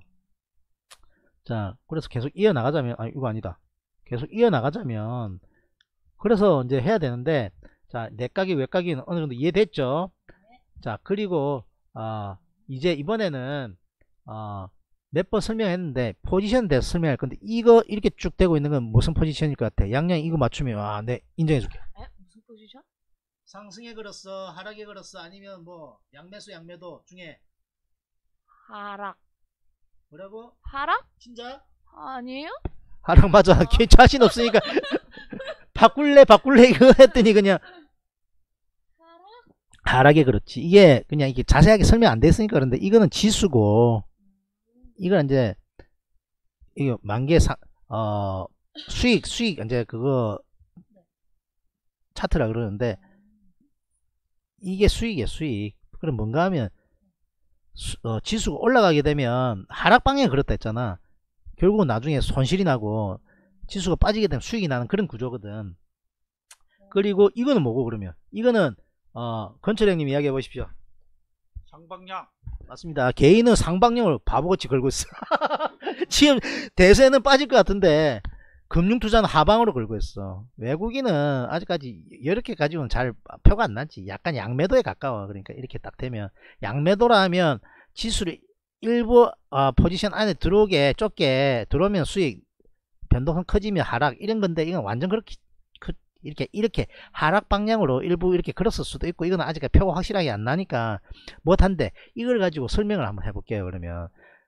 자, 그래서 계속 이어나가자면 아 이거 아니다. 계속 이어나가자면 그래서 이제 해야 되는데 자, 내각이 외각이는 어느 정도 이해됐죠? 자, 그리고 어, 이제 이번에는 어, 몇 번 설명했는데 포지션 대해서 설명할 건데, 이거 이렇게 쭉 되고 있는 건 무슨 포지션일 것 같아? 양양이 이거 맞추면 아, 네, 인정해줄게. 에? 무슨 포지션? 상승에 걸었어, 하락에 걸었어, 아니면 뭐 양매수 양매도 중에 하락. 뭐라고? 하락? 진짜? 아니에요? 하락 맞아. 걔 자신 없으니까 바꿀래 바꿀래 이거 했더니 그냥 하락? 하락에 그렇지. 이게 그냥 이게 자세하게 설명 안 됐으니까 그런데, 이거는 지수고, 이건 이제 이거 만개 상, 어, 수익 수익 이제 그거 차트라 그러는데, 이게 수익이에요, 수익. 그럼 뭔가 하면 수, 어, 지수가 올라가게 되면 하락 방향이 그렇다 했잖아. 결국은 나중에 손실이 나고 지수가 빠지게 되면 수익이 나는 그런 구조거든. 그리고 이거는 뭐고, 그러면 이거는 어, 건철 형님 이야기해 보십시오. 상방향. 맞습니다. 개인은 상방향을 바보같이 걸고 있어. 지금 대세는 빠질 것 같은데 금융투자는 하방으로 걸고 있어. 외국인은 아직까지 이렇게 가지고는 잘 표가 안 나지. 약간 양매도에 가까워. 그러니까 이렇게 딱 되면, 양매도라 하면 지수를 일부 어, 포지션 안에 들어오게 좁게 들어오면 수익, 변동성 커지면 하락, 이런 건데, 이건 완전 그렇게 크, 이렇게 이렇게 하락 방향으로 일부 이렇게 걸었을 수도 있고, 이거는 아직 표가 확실하게 안 나니까 못한데, 이걸 가지고 설명을 한번 해볼게요. 그러면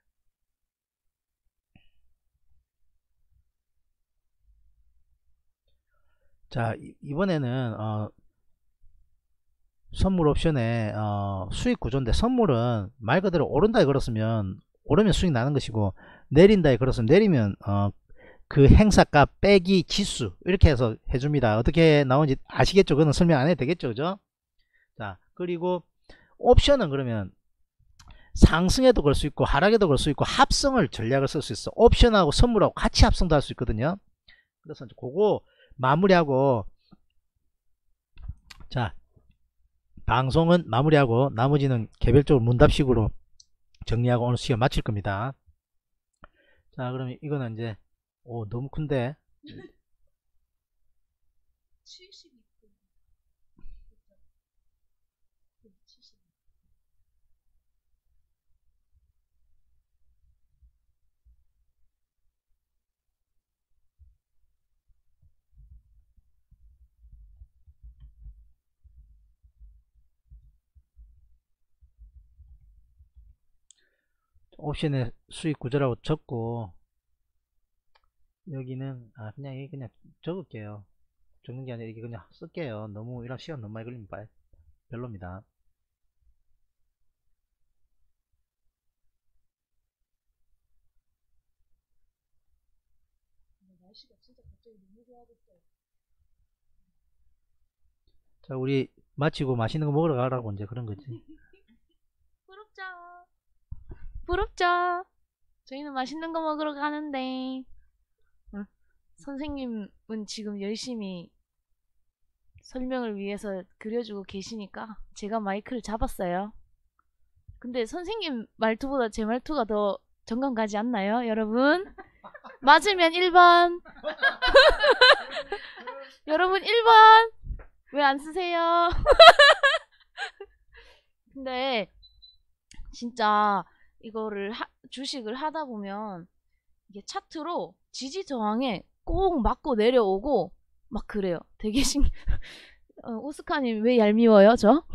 자, 이번에는 어, 선물 옵션에 어, 수익 구조인데, 선물은 말 그대로 오른다에 걸었으면 오르면 수익 나는 것이고, 내린다에 걸었으면 내리면 어, 그 행사값 빼기 지수, 이렇게 해서 해줍니다. 어떻게 나오는지 아시겠죠? 그거는 설명 안 해도 되겠죠, 그죠? 자, 그리고 옵션은 그러면 상승에도 걸 수 있고 하락에도 걸 수 있고 합성을 전략을 쓸 수 있어. 옵션하고 선물하고 같이 합성도 할 수 있거든요. 그래서 이제 그거 마무리하고, 자, 방송은 마무리하고 나머지는 개별적으로 문답식으로 정리하고 오늘 시간 마칠 겁니다. 자, 그러면 이거는 이제, 오, 너무 큰데. 칠십이 분. 칠십. 옵션의 수익 구조라고 적고, 여기는 아 그냥 여기 그냥 적을게요. 적는 게 아니라 이게 그냥 쓸게요. 너무 이런 시간 너무 많이 걸리면 봐 별로입니다. 날씨가 진짜 갑자기 너무 좋아졌어. 자, 우리 마치고 맛있는 거 먹으러 가라고 이제 그런 거지. 부럽죠. 부럽죠. 저희는 맛있는 거 먹으러 가는데, 응? 선생님은 지금 열심히 설명을 위해서 그려주고 계시니까 제가 마이크를 잡았어요. 근데 선생님 말투보다 제 말투가 더 정감 가지 않나요, 여러분? 맞으면 일 번. 여러분 일 번. 왜 안 쓰세요? 근데 진짜 이거를 하, 주식을 하다 보면 이게 차트로 지지 저항에 꼭 맞고 내려오고 막 그래요. 되게 신 어, 오스카님 왜 얄미워요, 저?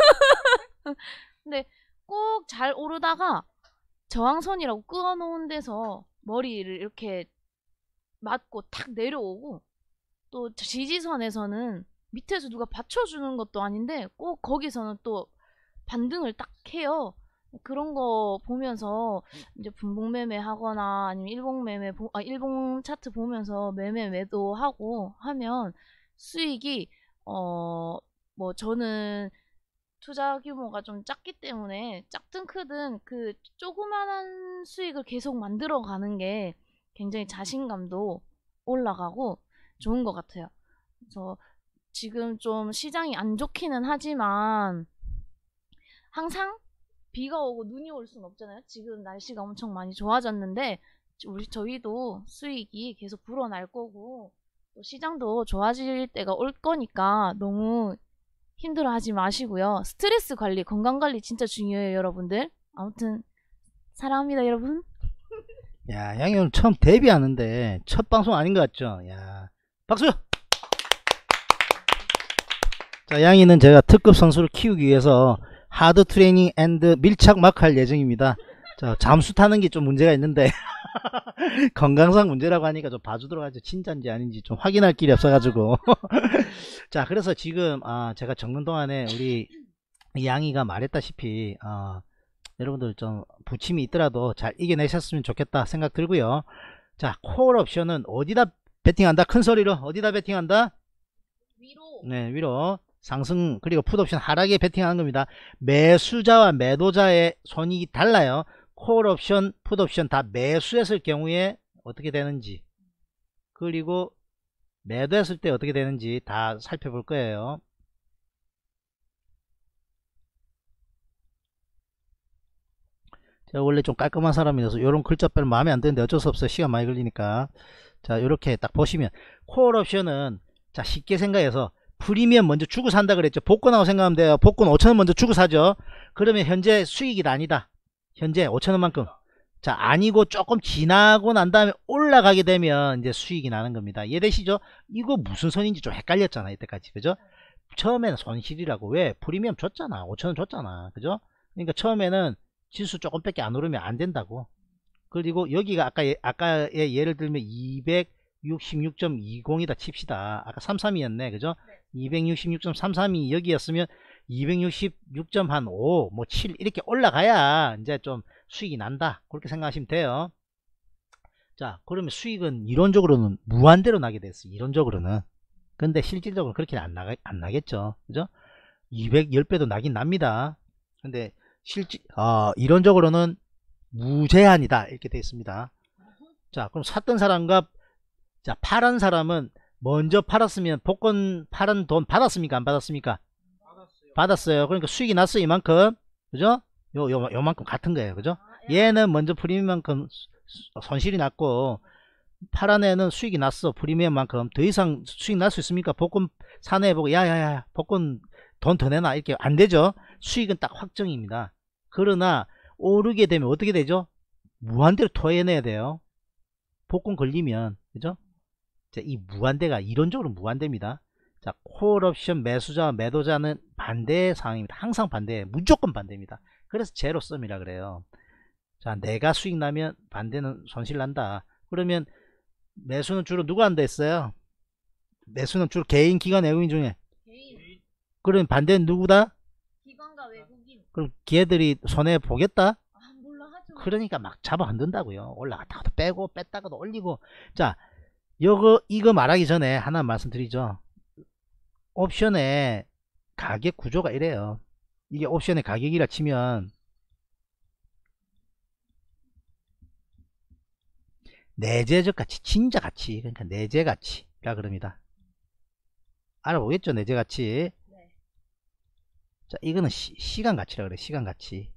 근데 꼭 잘 오르다가 저항선이라고 끊어놓은 데서 머리를 이렇게 맞고 탁 내려오고, 또 지지선에서는 밑에서 누가 받쳐주는 것도 아닌데 꼭 거기서는 또 반등을 딱 해요. 그런 거 보면서 이제 분봉 매매 하거나 아니면 일봉 매매 보, 아 일봉 차트 보면서 매매 매도하고 하면 수익이 어 뭐 저는 투자 규모가 좀 작기 때문에 작든 크든 그 조그만한 수익을 계속 만들어 가는 게 굉장히 자신감도 올라가고 좋은 것 같아요. 그래서 지금 좀 시장이 안 좋기는 하지만 항상 비가 오고 눈이 올 순 없잖아요. 지금 날씨가 엄청 많이 좋아졌는데 우리 저희도 수익이 계속 불어날 거고, 또 시장도 좋아질 때가 올 거니까 너무 힘들어하지 마시고요. 스트레스 관리, 건강 관리 진짜 중요해요, 여러분들. 아무튼 사랑합니다, 여러분. 야, 양이 오늘 처음 데뷔하는데 첫 방송 아닌 것 같죠? 야, 박수! 자, 양이는 제가 특급 선수를 키우기 위해서 하드 트레이닝 앤드 밀착 마크 할 예정입니다. 자, 잠수 타는 게 좀 문제가 있는데 건강상 문제라고 하니까 좀 봐주도록 하죠. 진짜인지 아닌지 좀 확인할 길이 없어가지고. 자, 그래서 지금 아, 제가 적는 동안에 우리 양이가 말했다시피 아, 여러분들 좀 부침이 있더라도 잘 이겨내셨으면 좋겠다 생각 들고요. 자, 콜 옵션은 어디다 베팅한다? 큰 소리로 어디다 베팅한다? 위로. 네, 위로. 상승 그리고 풋 옵션 하락에 베팅하는 겁니다. 매수자와 매도자의 손익이 달라요. 콜 옵션, 풋 옵션 다 매수했을 경우에 어떻게 되는지, 그리고 매도했을 때 어떻게 되는지 다 살펴볼 거예요. 제가 원래 좀 깔끔한 사람이라서 이런 글자별 마음에 안 드는데 어쩔 수 없어요. 시간 많이 걸리니까. 자, 이렇게 딱 보시면 콜 옵션은 자, 쉽게 생각해서 프리미엄 먼저 주고 산다 그랬죠. 복권하고 생각하면 돼요. 복권 오천 원 먼저 주고 사죠. 그러면 현재 수익이 아니다. 현재 오천 원만큼. 자, 아니고 조금 지나고 난 다음에 올라가게 되면 이제 수익이 나는 겁니다. 이해되시죠? 이거 무슨 선인지 좀 헷갈렸잖아, 이때까지. 그죠? 처음에는 손실이라고. 왜? 프리미엄 줬잖아. 오천 원 줬잖아. 그죠? 그러니까 처음에는 지수 조금 밖에 안 오르면 안 된다고. 그리고 여기가 아까, 아까의 예를 들면 이백육십육 점 이공이다 칩시다. 아까 삼십삼이었네. 그죠? 네. 이백육십육 점 삼십삼이 여기였으면 이백육십육 점 오, 뭐 칠 이렇게 올라가야 이제 좀 수익이 난다. 그렇게 생각하시면 돼요. 자, 그러면 수익은 이론적으로는 무한대로 나게 됐어요. 이론적으로는. 근데 실질적으로 그렇게는 안, 나가, 안 나겠죠. 그죠? 이백십 배도 나긴 납니다. 근데 실질, 어, 이론적으로는 무제한이다. 이렇게 되어 있습니다. 자, 그럼 샀던 사람과 자, 팔은 사람은 먼저 팔았으면 복권 팔은 돈 받았습니까? 안 받았습니까? 받았어요. 받았어요. 그러니까 수익이 났어요. 이만큼. 그죠? 요, 요, 요만큼 같은 거예요. 그죠? 얘는 먼저 프리미엄만큼 손실이 났고, 팔은 애는 수익이 났어. 프리미엄만큼. 더 이상 수익 날 수 있습니까? 복권 사내 보고, 야야야, 복권 돈 더 내놔. 이렇게 안 되죠? 수익은 딱 확정입니다. 그러나, 오르게 되면 어떻게 되죠? 무한대로 토해내야 돼요. 복권 걸리면. 그죠? 자, 이 무한대가 이론적으로 무한대입니다. 자, 콜 옵션 매수자와 매도자는 반대 상황입니다. 항상 반대, 무조건 반대입니다. 그래서 제로섬이라 그래요. 자, 내가 수익 나면 반대는 손실 난다. 그러면 매수는 주로 누가 한다 했어요? 매수는 주로 개인, 기관, 외국인 중에 개인. 그러면 반대는 누구다? 기관과 외국인. 그럼 걔들이 손해 보겠다? 아, 몰라 하죠. 그러니까 막 잡아 흔든다고요. 올라갔다가도 빼고 뺐다가도 올리고. 자, 요거 이거 말하기 전에 하나 말씀드리죠. 옵션의 가격 구조가 이래요. 이게 옵션의 가격이라 치면 내재적 가치, 진짜 가치, 그러니까 내재 가치라 그럽니다. 알아보겠죠? 내재 가치. 네. 자, 이거는 시, 시간 가치라 그래. 시간 가치.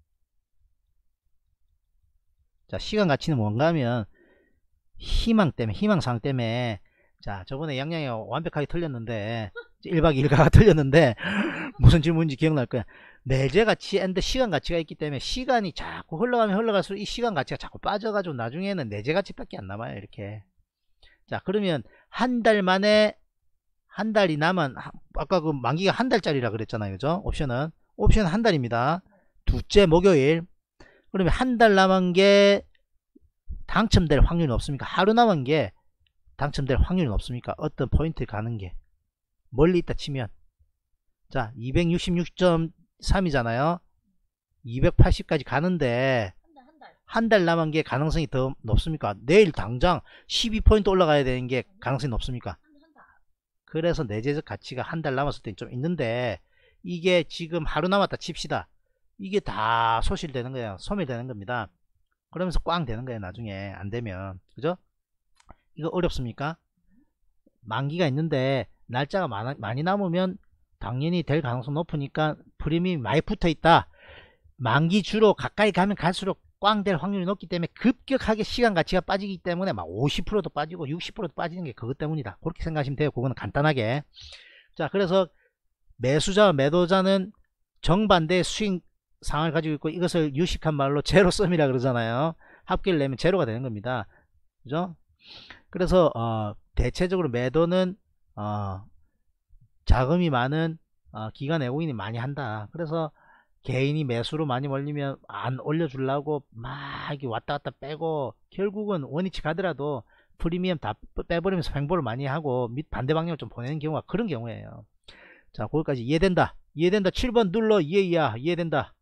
자, 시간 가치는 뭔가 하면 희망 때문에, 희망상 때문에. 자, 저번에 양양이 완벽하게 틀렸는데 일 박 이 일가가 틀렸는데 무슨 질문인지 기억날 거야. 내재 가치 앤드 시간 가치가 있기 때문에 시간이 자꾸 흘러가면 흘러갈수록 이 시간 가치가 자꾸 빠져가지고 나중에는 내재 가치밖에 안 남아요. 이렇게. 자, 그러면 한 달 만에 한 달이 남은, 아까 그 만기가 한 달짜리라 그랬잖아요. 그죠? 옵션은 옵션은 한 달입니다. 둘째 목요일. 그러면 한 달 남은 게 당첨될 확률이 없습니까? 하루 남은 게 당첨될 확률이 없습니까? 어떤 포인트 가는 게 멀리 있다 치면, 자, 이백육십육 점 삼이잖아요 이백팔십까지 가는데 한 달 남은 게 가능성이 더 높습니까? 내일 당장 십이 포인트 올라가야 되는 게 가능성이 높습니까? 그래서 내재적 가치가 한 달 남았을 때 좀 있는데, 이게 지금 하루 남았다 칩시다. 이게 다 소실되는 거예요. 소멸되는 겁니다. 그러면서 꽝 되는 거예요. 나중에 안 되면. 그죠? 이거 어렵습니까? 만기가 있는데 날짜가 많아, 많이 남으면 당연히 될 가능성 높으니까 프리미엄이 많이 붙어 있다. 만기 주로 가까이 가면 갈수록 꽝 될 확률이 높기 때문에 급격하게 시간 가치가 빠지기 때문에 막 오십 퍼센트도 빠지고 육십 퍼센트도 빠지는 게 그것 때문이다. 그렇게 생각하시면 돼요. 그거는 간단하게. 자, 그래서 매수자와 매도자는 정반대의 수익 상황을 가지고 있고, 이것을 유식한 말로 제로섬이라 그러잖아요. 합계를 내면 제로가 되는 겁니다. 그죠? 그래서 어, 대체적으로 매도는 어, 자금이 많은 어, 기관 외국인이 많이 한다. 그래서 개인이 매수로 많이 몰리면 안 올려주려고 막 이렇게 왔다 갔다 빼고, 결국은 원위치 가더라도 프리미엄 다 빼버리면서 횡보를 많이 하고 밑 반대 방향을 좀 보내는 경우가 그런 경우예요. 자, 거기까지 이해된다. 이해된다. 칠 번 눌러. 이해야. 이해된다.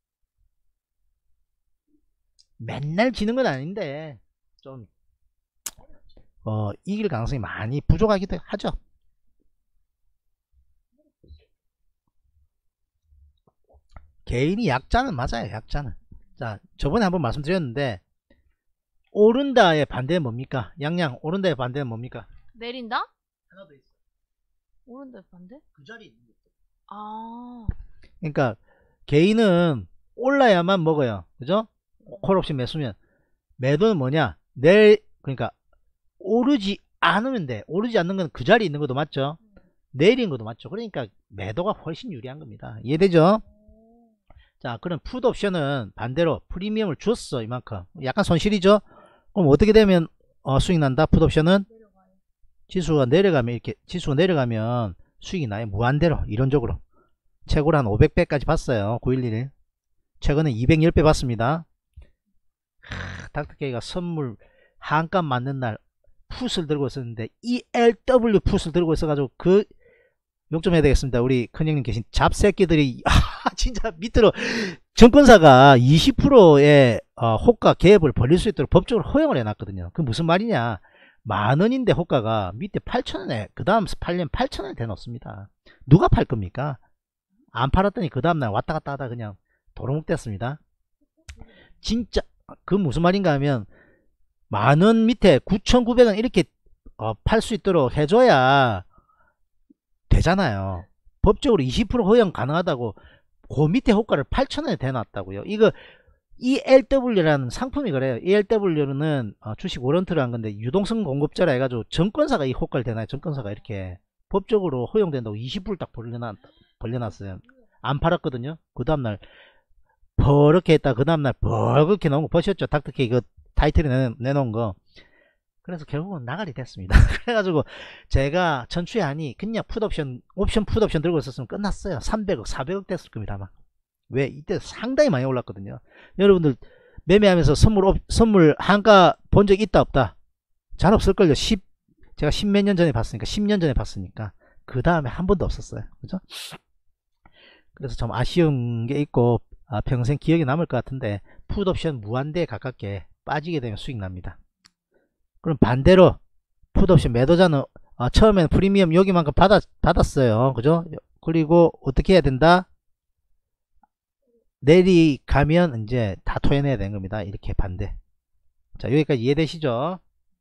맨날 지는 건 아닌데 좀 어, 이길 가능성이 많이 부족하기도 하죠. 개인이 약자는 맞아요. 약자는. 자, 저번에 한번 말씀드렸는데, 오른다의 반대는 뭡니까? 양양, 오른다의 반대는 뭡니까? 내린다? 하나 더 있어. 오른다 반대? 그 자리에 있는 거. 아, 그러니까 개인은 올라야만 먹어요. 그죠? 콜옵션 매수면. 매도는 뭐냐? 내 그러니까 오르지 않으면 돼. 오르지 않는 건 그 자리에 있는 것도 맞죠? 내린 것도 맞죠? 그러니까 매도가 훨씬 유리한 겁니다. 이해되죠? 자, 그럼 풋옵션은 반대로 프리미엄을 줬어. 이만큼. 약간 손실이죠? 그럼 어떻게 되면 어, 수익 난다? 풋옵션은 지수가 내려가면, 이렇게 지수가 내려가면 수익이 나요. 무한대로. 이론적으로. 최고로 한 오백 배까지 봤어요. 구백십일. 최근에 이백십 배 봤습니다. 하, 닥터케이가 선물 한값 맞는 날 풋을 들고 있었는데, 이엘더블유 풋을 들고 있어가지고 그 욕 좀 해야 되겠습니다. 우리 큰형님 계신 잡새끼들이 아, 진짜 밑으로 증권사가 이십 퍼센트의 어, 호가 개입을 벌릴 수 있도록 법적으로 허용을 해놨거든요. 그 무슨 말이냐? 만원인데 호가가 밑에 팔천원에 그 다음 팔면 팔천원에 대놓습니다. 누가 팔 겁니까? 안 팔았더니 그 다음날 왔다갔다 하다 그냥 도루묵 됐습니다. 진짜 그 무슨 말인가 하면, 만원 밑에 구천구백 원 이렇게 어, 팔 수 있도록 해줘야 되잖아요. 법적으로 이십 퍼센트 허용 가능하다고 그 밑에 호가를 팔천원에 대놨다고요. 이거 이엘더블유라는 상품이 그래요. 이엘더블유는 어, 주식 워런트를 한 건데, 유동성 공급자라 해가지고 정권사가 이 호가를 대나요. 정권사가 이렇게 법적으로 허용된다고 이십 퍼센트 딱 벌려놨, 벌려놨어요. 안 팔았거든요. 그 다음날 버럭게 했다. 그 다음날 벌겋게 나온 거 보셨죠? 닥터케이 그 타이틀에 내놓은 거. 그래서 결국은 나가리 됐습니다. 그래가지고 제가 전추에 하니 그냥 풋옵션, 옵션 풋옵션 들고 있었으면 끝났어요. 삼백억, 사백억 됐을 겁니다. 아마. 왜? 이때 상당히 많이 올랐거든요. 여러분들 매매하면서 선물, 옵, 선물 한가 본 적 있다 없다? 잘 없을걸요. 십, 제가 십몇 년 전에 봤으니까, 십 년 전에 봤으니까. 그 다음에 한 번도 없었어요. 그죠? 그래서 좀 아쉬운 게 있고, 아, 평생 기억에 남을 것 같은데, 풋옵션 무한대에 가깝게 빠지게 되면 수익 납니다. 그럼 반대로 풋옵션 매도자는 어, 처음에는 프리미엄 여기만큼 받았, 받았어요. 그죠? 그리고 어떻게 해야 된다? 내리가면 이제 다 토해내야 되는 겁니다. 이렇게 반대. 자, 여기까지 이해되시죠?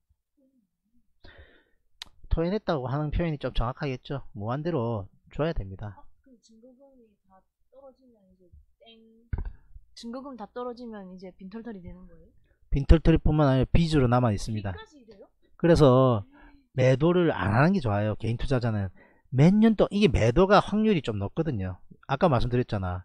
토해냈다고 하는 표현이 좀 정확하겠죠? 무한대로 줘야 됩니다. 아, 그럼 증거금이 다 떨어지면 이제 땡. 증거금 다 떨어지면 이제 빈털털이 되는 거예요? 빈털터리 뿐만 아니라 빚으로 남아 있습니다. 그래서 매도를 안 하는 게 좋아요. 개인 투자자는 몇 년 동안, 이게 매도가 확률이 좀 높거든요. 아까 말씀드렸잖아.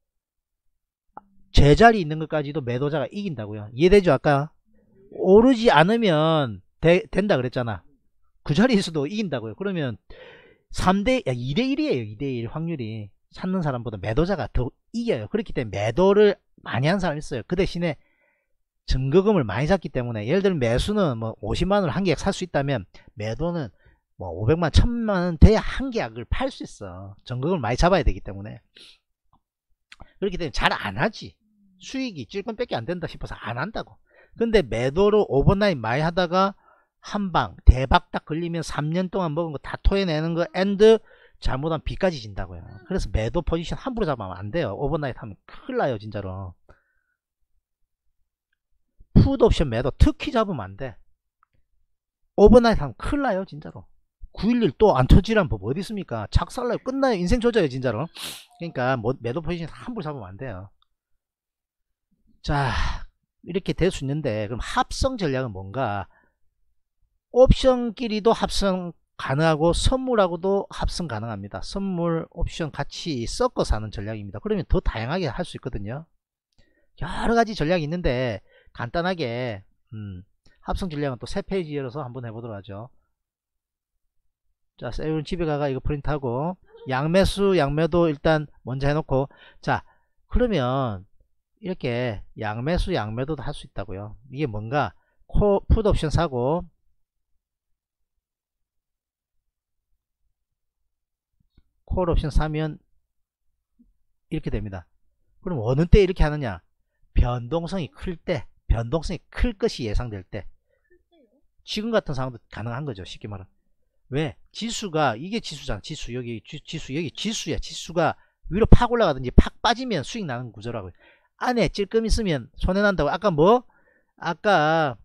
제자리 있는 것까지도 매도자가 이긴다고요. 이해되죠? 아까 오르지 않으면 되, 된다 그랬잖아. 그 자리에서도 이긴다고요. 그러면 삼 대 이 대 일이에요. 이 대 일 확률이. 찾는 사람보다 매도자가 더 이겨요. 그렇기 때문에 매도를 많이 하는 사람이 있어요. 그 대신에 증거금을 많이 잡기 때문에, 예를 들면 매수는 뭐 오십만원을 한 계약 살 수 있다면, 매도는 뭐 오백만, 천만원 돼야 한 계약을 팔 수 있어. 증거금을 많이 잡아야 되기 때문에. 그렇기 때문에 잘 안 하지. 수익이 찔끔밖에 안 된다 싶어서 안 한다고. 근데 매도로 오버나잇 많이 하다가 한방 대박 딱 걸리면 삼 년 동안 먹은 거 다 토해내는 거 앤드 잘못하면 빚까지 진다고요. 그래서 매도 포지션 함부로 잡으면 안 돼요. 오버나잇 하면 큰일 나요. 진짜로. 풋옵션 매도 특히 잡으면 안 돼. 오버나잇 하면 큰일 나요. 진짜로. 구일일 또 안 터지란 법 어디 있습니까? 착살나요. 끝나요. 인생 조져요. 진짜로. 그러니까 뭐 매도 포지션 함부로 잡으면 안 돼요. 자, 이렇게 될 수 있는데, 그럼 합성 전략은 뭔가? 옵션끼리도 합성 가능하고 선물하고도 합성 가능합니다. 선물, 옵션 같이 섞어서 하는 전략입니다. 그러면 더 다양하게 할 수 있거든요. 여러가지 전략이 있는데 간단하게 음, 합성 전략은 또 세 페이지 열어서 한번 해보도록 하죠. 자, 세븐 집에 가가 이거 프린트하고 양매수 양매도 일단 먼저 해놓고, 자 그러면 이렇게 양매수 양매도도 할 수 있다고요. 이게 뭔가? 코 풋 옵션 사고 콜 옵션 사면 이렇게 됩니다. 그럼 어느 때 이렇게 하느냐? 변동성이 클 때, 변동성이 클 것이 예상될 때. 지금 같은 상황도 가능한 거죠. 쉽게 말하면. 왜? 지수가, 이게 지수잖아. 지수, 여기 지, 지수, 여기 지수야. 지수가 위로 팍 올라가든지 팍 빠지면 수익 나는 구조라고요. 안에 찔끔 있으면 손해난다고. 아까 뭐? 아까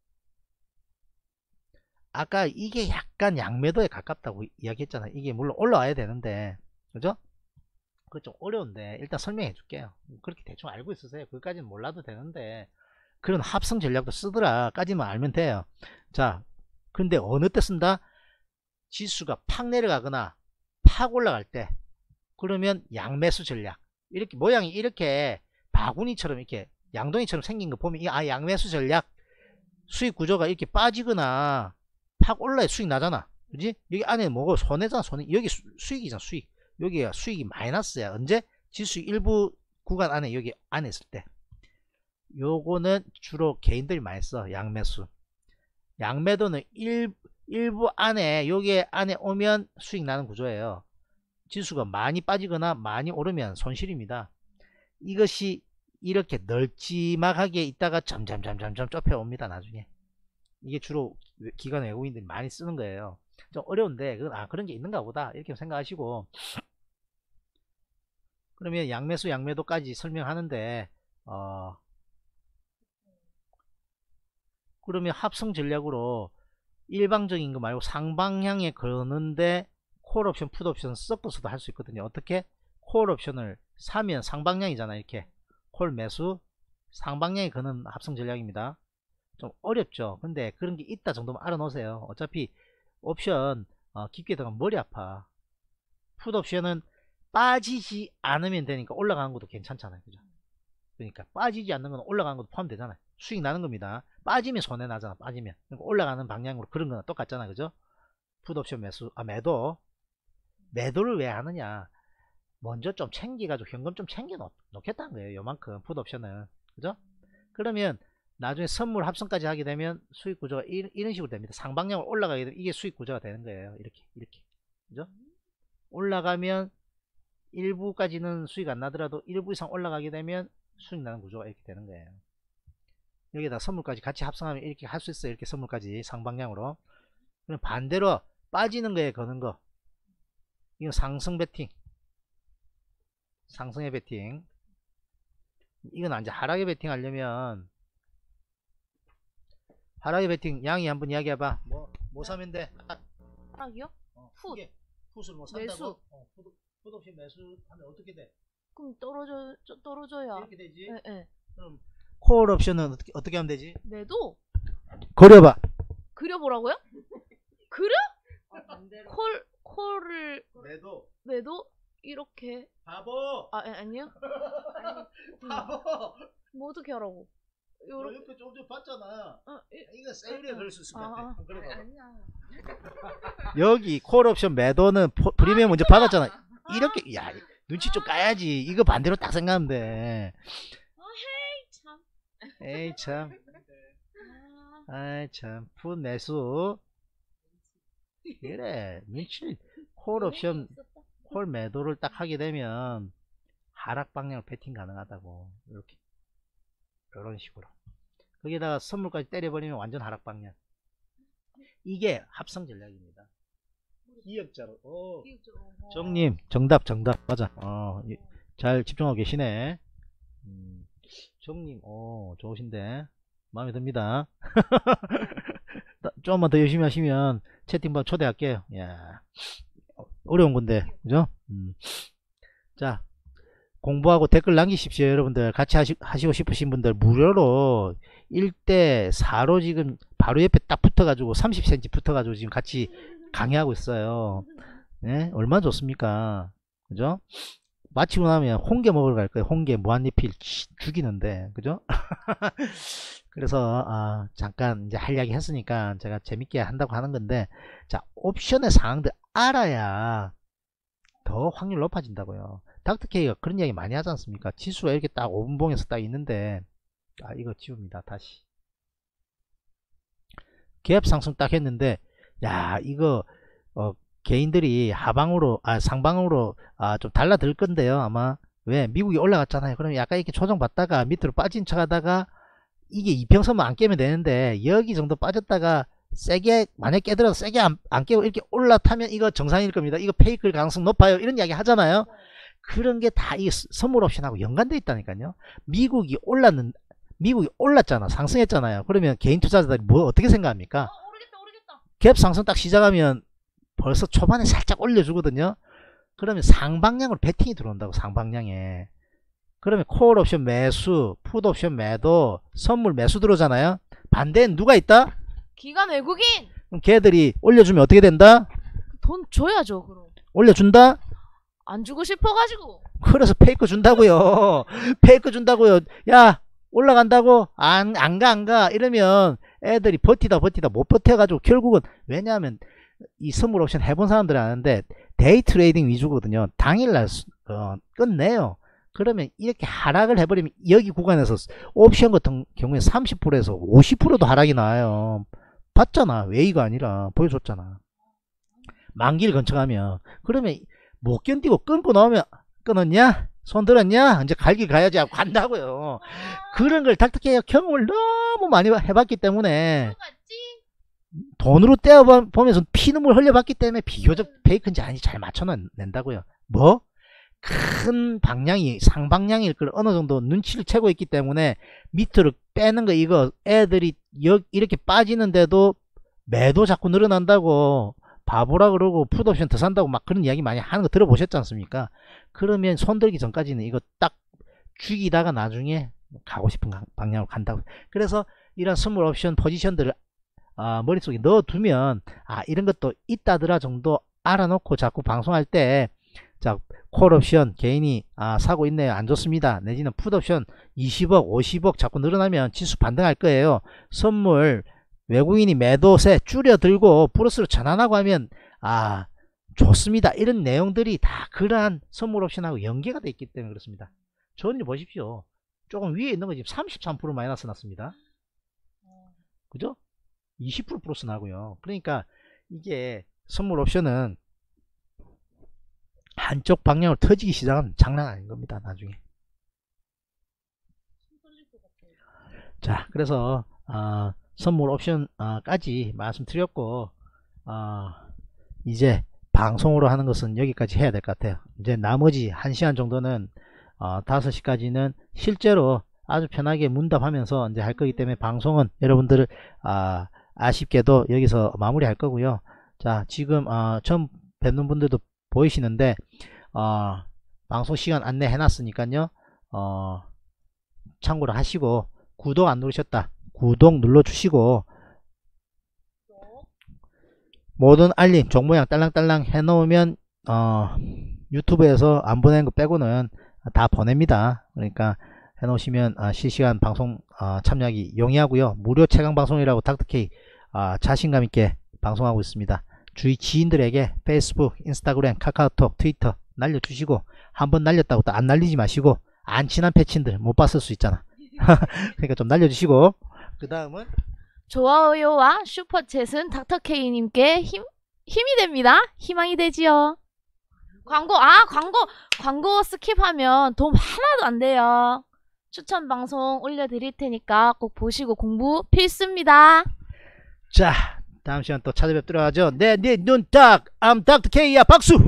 아까 이게 약간 양매도에 가깝다고 이야기했잖아요. 이게 물론 올라와야 되는데, 그죠? 그거 좀 어려운데 일단 설명해 줄게요. 그렇게 대충 알고 있으세요. 그것까지는 몰라도 되는데 그런 합성 전략도 쓰더라 까지만 알면 돼요. 자, 근데 어느 때 쓴다? 지수가 팍 내려가거나 팍 올라갈 때. 그러면 양매수 전략. 이렇게 모양이 이렇게 바구니처럼 이렇게 양동이처럼 생긴 거 보면 아 양매수 전략. 수익 구조가 이렇게 빠지거나 팍 올라야 수익 나잖아. 그지? 여기 안에 뭐고 손해잖아. 손해. 여기 수, 수익이잖아. 수익. 여기가 수익이 마이너스야. 언제? 지수 일부 구간 안에 여기 안에 있을 때. 요거는 주로 개인들이 많이 써. 양매수. 양매도는 일, 일부 안에 여기 안에 오면 수익 나는 구조예요. 지수가 많이 빠지거나 많이 오르면 손실입니다. 이것이 이렇게 널찍하게 있다가 점점점점점 좁혀옵니다. 나중에. 이게 주로 기관 외국인들이 많이 쓰는 거예요. 좀 어려운데 그건 아 그런 게 있는가 보다 이렇게 생각하시고, 그러면 양매수 양매도까지 설명하는데 어 그러면 합성 전략으로 일방적인 거 말고 상방향에 거는데 콜 옵션 풋 옵션 섞어서도 할 수 있거든요. 어떻게? 콜 옵션을 사면 상방향이잖아. 이렇게 콜 매수 상방향에 거는 합성 전략입니다. 좀 어렵죠. 근데 그런 게 있다 정도만 알아놓으세요. 어차피 옵션 어, 깊게 들어가면 머리 아파. 풋 옵션은 빠지지 않으면 되니까 올라가는 것도 괜찮잖아요. 그죠? 그러니까 빠지지 않는 건 올라가는 것도 포함되잖아요. 수익 나는 겁니다. 빠지면 손해 나잖아. 빠지면. 그러니까 올라가는 방향으로 그런 거는 똑같잖아. 그죠? 풋 옵션 매수, 아 매도. 매도를 왜 하느냐? 먼저 좀 챙겨가지고 현금 좀 챙겨 놓, 놓겠다는 거예요. 요만큼 풋 옵션은. 그죠? 그러면 나중에 선물 합성까지 하게 되면 수익 구조가 이, 이런 식으로 됩니다. 상방향으로 올라가게 되면 이게 수익 구조가 되는 거예요. 이렇게 이렇게. 그죠? 올라가면 일부까지는 수익 안 나더라도 일부 이상 올라가게 되면 수익 나는 구조가 이렇게 되는 거예요. 여기다 선물까지 같이 합성하면 이렇게 할 수 있어요. 이렇게 선물까지 상방향으로. 그럼 반대로 빠지는 거에 거는 거. 이건 상승 베팅. 상승의 베팅. 이건 이제 하락의 베팅 하려면 하락의 베팅 양이 한번 이야기해봐. 뭐, 뭐 사면 돼? 하락이요? 어, 풋. 풋을 뭐 산다고? 매수. 어, 풋, 풋 없이 매수하면 어떻게 돼? 그럼 떨어져 저- 떨어져야. 이렇게 되지? 예, 예. 그럼 콜 옵션은 어떻게, 어떻게 하면 되지? 매도 그려봐. 그려보라고요? 그려? 콜 콜을 매도. 매도 이렇게. 바보. 아 예, 아니요. 바보. 뭐 어떻게 하라고? 너 요렇게. 옆에 조금 전 봤잖아. 어, 이- 이거 세일에 어, 그럴 수 있을 것 아, 같아. 아. 한번 그려봐. 아니야. 여기 콜 옵션 매도는 포- 프리미엄 먼저 받았잖아. 이렇게 야 눈치 좀 까야지. 이거 반대로 딱 생각하면 돼. 에이 참. 에이 참. 아, 아이 참. 풋 매수. 그래. 눈치. 콜 옵션 있었다. 콜 매도를 딱 하게 되면 하락 방향을 배팅 가능하다고. 이렇게 이런 식으로. 거기다가 선물까지 때려버리면 완전 하락 방향. 이게 합성 전략입니다. 기억자로. 오. 어. 정님 정답 정답 맞아. 어, 이- 잘 집중하고 계시네. 음, 정님 오 좋으신데 마음에 듭니다. 따- 조금만 더 열심히 하시면 채팅방 초대할게요. 야 어려운 건데 그죠? 음. 자 공부하고 댓글 남기십시오. 여러분들 같이 하시, 하시고 싶으신 분들 무료로 일 대 사로 지금 바로 옆에 딱 붙어가지고 삼십 센티미터 붙어가지고 지금 같이 강의하고 있어요. 네? 얼마나 좋습니까? 그죠? 마치고 나면 홍게 먹으러 갈 거예요. 홍게 무한리필 죽이는데, 그죠? 그래서 아, 잠깐 이제 할 이야기 했으니까 제가 재밌게 한다고 하는 건데, 자, 옵션의 상황들 알아야 더 확률 높아진다고요. 닥터케이가 그런 이야기 많이 하지 않습니까? 지수가 이렇게 딱 오 분봉에서 딱 있는데, 아, 이거 지웁니다. 다시. 갭 상승 딱 했는데, 야, 이거 어, 개인들이 하방으로, 아, 상방으로 아, 좀 달라들 건데요. 아마. 왜? 미국이 올라갔잖아요. 그러면 약간 이렇게 조정받다가 밑으로 빠진 척 하다가 이게 이평선만 안 깨면 되는데, 여기 정도 빠졌다가 세게, 만약 깨더라도 세게 안, 안 깨고 이렇게 올라타면 이거 정상일 겁니다. 이거 페이크일 가능성 높아요. 이런 이야기 하잖아요. 그런 게 다 이 선물 옵션하고 연관되어 있다니까요. 미국이 올랐는, 미국이 올랐잖아. 상승했잖아요. 그러면 개인 투자자들이 뭐 어떻게 생각합니까? 어, 오르겠다, 오르겠다. 갭 상승 딱 시작하면 벌써 초반에 살짝 올려주거든요. 그러면 상방향으로 베팅이 들어온다고. 상방향에. 그러면 콜 옵션 매수, 풋 옵션 매도, 선물 매수 들어오잖아요. 반대엔 누가 있다? 기관 외국인 그럼 걔들이 올려주면 어떻게 된다? 돈 줘야죠. 그럼 올려준다? 안 주고 싶어가지고. 그래서 페이크 준다고요. 페이크 준다고요. 야, 올라간다고? 안, 안 가, 안 가. 이러면 애들이 버티다 버티다 못 버텨가지고 결국은, 왜냐하면 이 선물 옵션 해본 사람들은 아는데 데이 트레이딩 위주거든요. 당일날 어, 끝내요. 그러면 이렇게 하락을 해버리면 여기 구간에서 옵션 같은 경우에 삼십 퍼센트에서 오십 퍼센트도 하락이 나와요. 봤잖아. 웨이가 아니라 보여줬잖아. 만기를 근처가면. 그러면 못 견디고 끊고 나오면, 끊었냐? 손 들었냐? 이제 갈 길 가야지 하고 간다고요. 그런 걸 닥터케이가 경험을 너무 많이 해봤기 때문에, 돈으로 떼어보면서 피눈물 흘려봤기 때문에 비교적 페이크인지 아닌지 잘 맞춰낸다고요. 뭐? 큰 방향이 상방향일 걸 어느 정도 눈치를 채고 있기 때문에 밑으로 빼는 거, 이거 애들이 여, 이렇게 빠지는데도 매도 자꾸 늘어난다고 바보라 그러고 풋옵션 더 산다고 막 그런 이야기 많이 하는 거 들어보셨지 않습니까? 그러면 손들기 전까지는 이거 딱 죽이다가 나중에 가고 싶은 방향으로 간다고. 그래서 이런 선물 옵션 포지션들을 아, 머릿속에 넣어두면, 아, 이런 것도 있다더라 정도 알아놓고 자꾸 방송할 때, 자, 콜 옵션 개인이 아, 사고 있네요. 안 좋습니다. 내지는 풋 옵션 이십억, 오십억 자꾸 늘어나면 지수 반등할 거예요. 선물 외국인이 매도세 줄여들고 플러스로 전환하고 하면, 아, 좋습니다. 이런 내용들이 다 그러한 선물 옵션하고 연계가 되어 있기 때문에 그렇습니다. 저는 보십시오. 조금 위에 있는 거 지금 삼십삼 퍼센트 마이너스 났습니다. 그죠? 이십 퍼센트 플러스 나고요. 그러니까 이게 선물 옵션은 한쪽 방향으로 터지기 시작하면 장난 아닌 겁니다. 나중에. 자, 그래서 어, 선물 옵션까지 어, 말씀드렸고, 어, 이제 방송으로 하는 것은 여기까지 해야 될 것 같아요. 이제 나머지 한 시간 정도는 어, 다섯 시까지는 실제로 아주 편하게 문답하면서 이제 할 거기 때문에 방송은 여러분들을 아, 아쉽게도 여기서 마무리할 거고요. 자, 지금 어, 처음 뵙는 분들도 보이시는데 어, 방송 시간 안내 해놨으니까요. 어, 참고로 하시고, 구독 안 누르셨다. 구독 눌러주시고, 모든 알림 종모양 딸랑딸랑 해놓으면 어, 유튜브에서 안 보내는 거 빼고는 다 보냅니다. 그러니까 해놓으시면 어, 실시간 방송 어, 참여하기 용이하고요. 무료 최강방송이라고 닥터케이 어, 자신감있게 방송하고 있습니다. 주위 지인들에게 페이스북, 인스타그램, 카카오톡, 트위터 날려주시고, 한번 날렸다고 또 안 날리지 마시고, 안 친한 패친들 못 봤을 수 있잖아. 그러니까 좀 날려주시고, 그 다음은 좋아요와 슈퍼챗은 닥터케이님께 힘, 힘이 됩니다. 희망이 되지요. 광고, 아, 광고, 광고 스킵하면 도움 하나도 안 돼요. 추천 방송 올려드릴 테니까 꼭 보시고 공부 필수입니다. 자, 다음 시간 또 찾아뵙도록 하죠. 네, 네, 눈 딱, I'm 닥터 K야. 박수! 우후!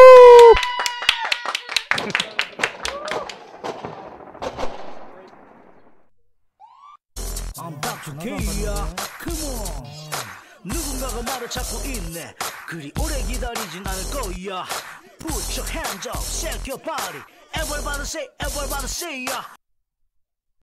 I'm 닥터 K야. Come on. 누군가가 말을 찾고 있네. 그리 오래 기다리진 않을 거야. Put your hands up, shake your body. Everybody say, everybody say, yeah.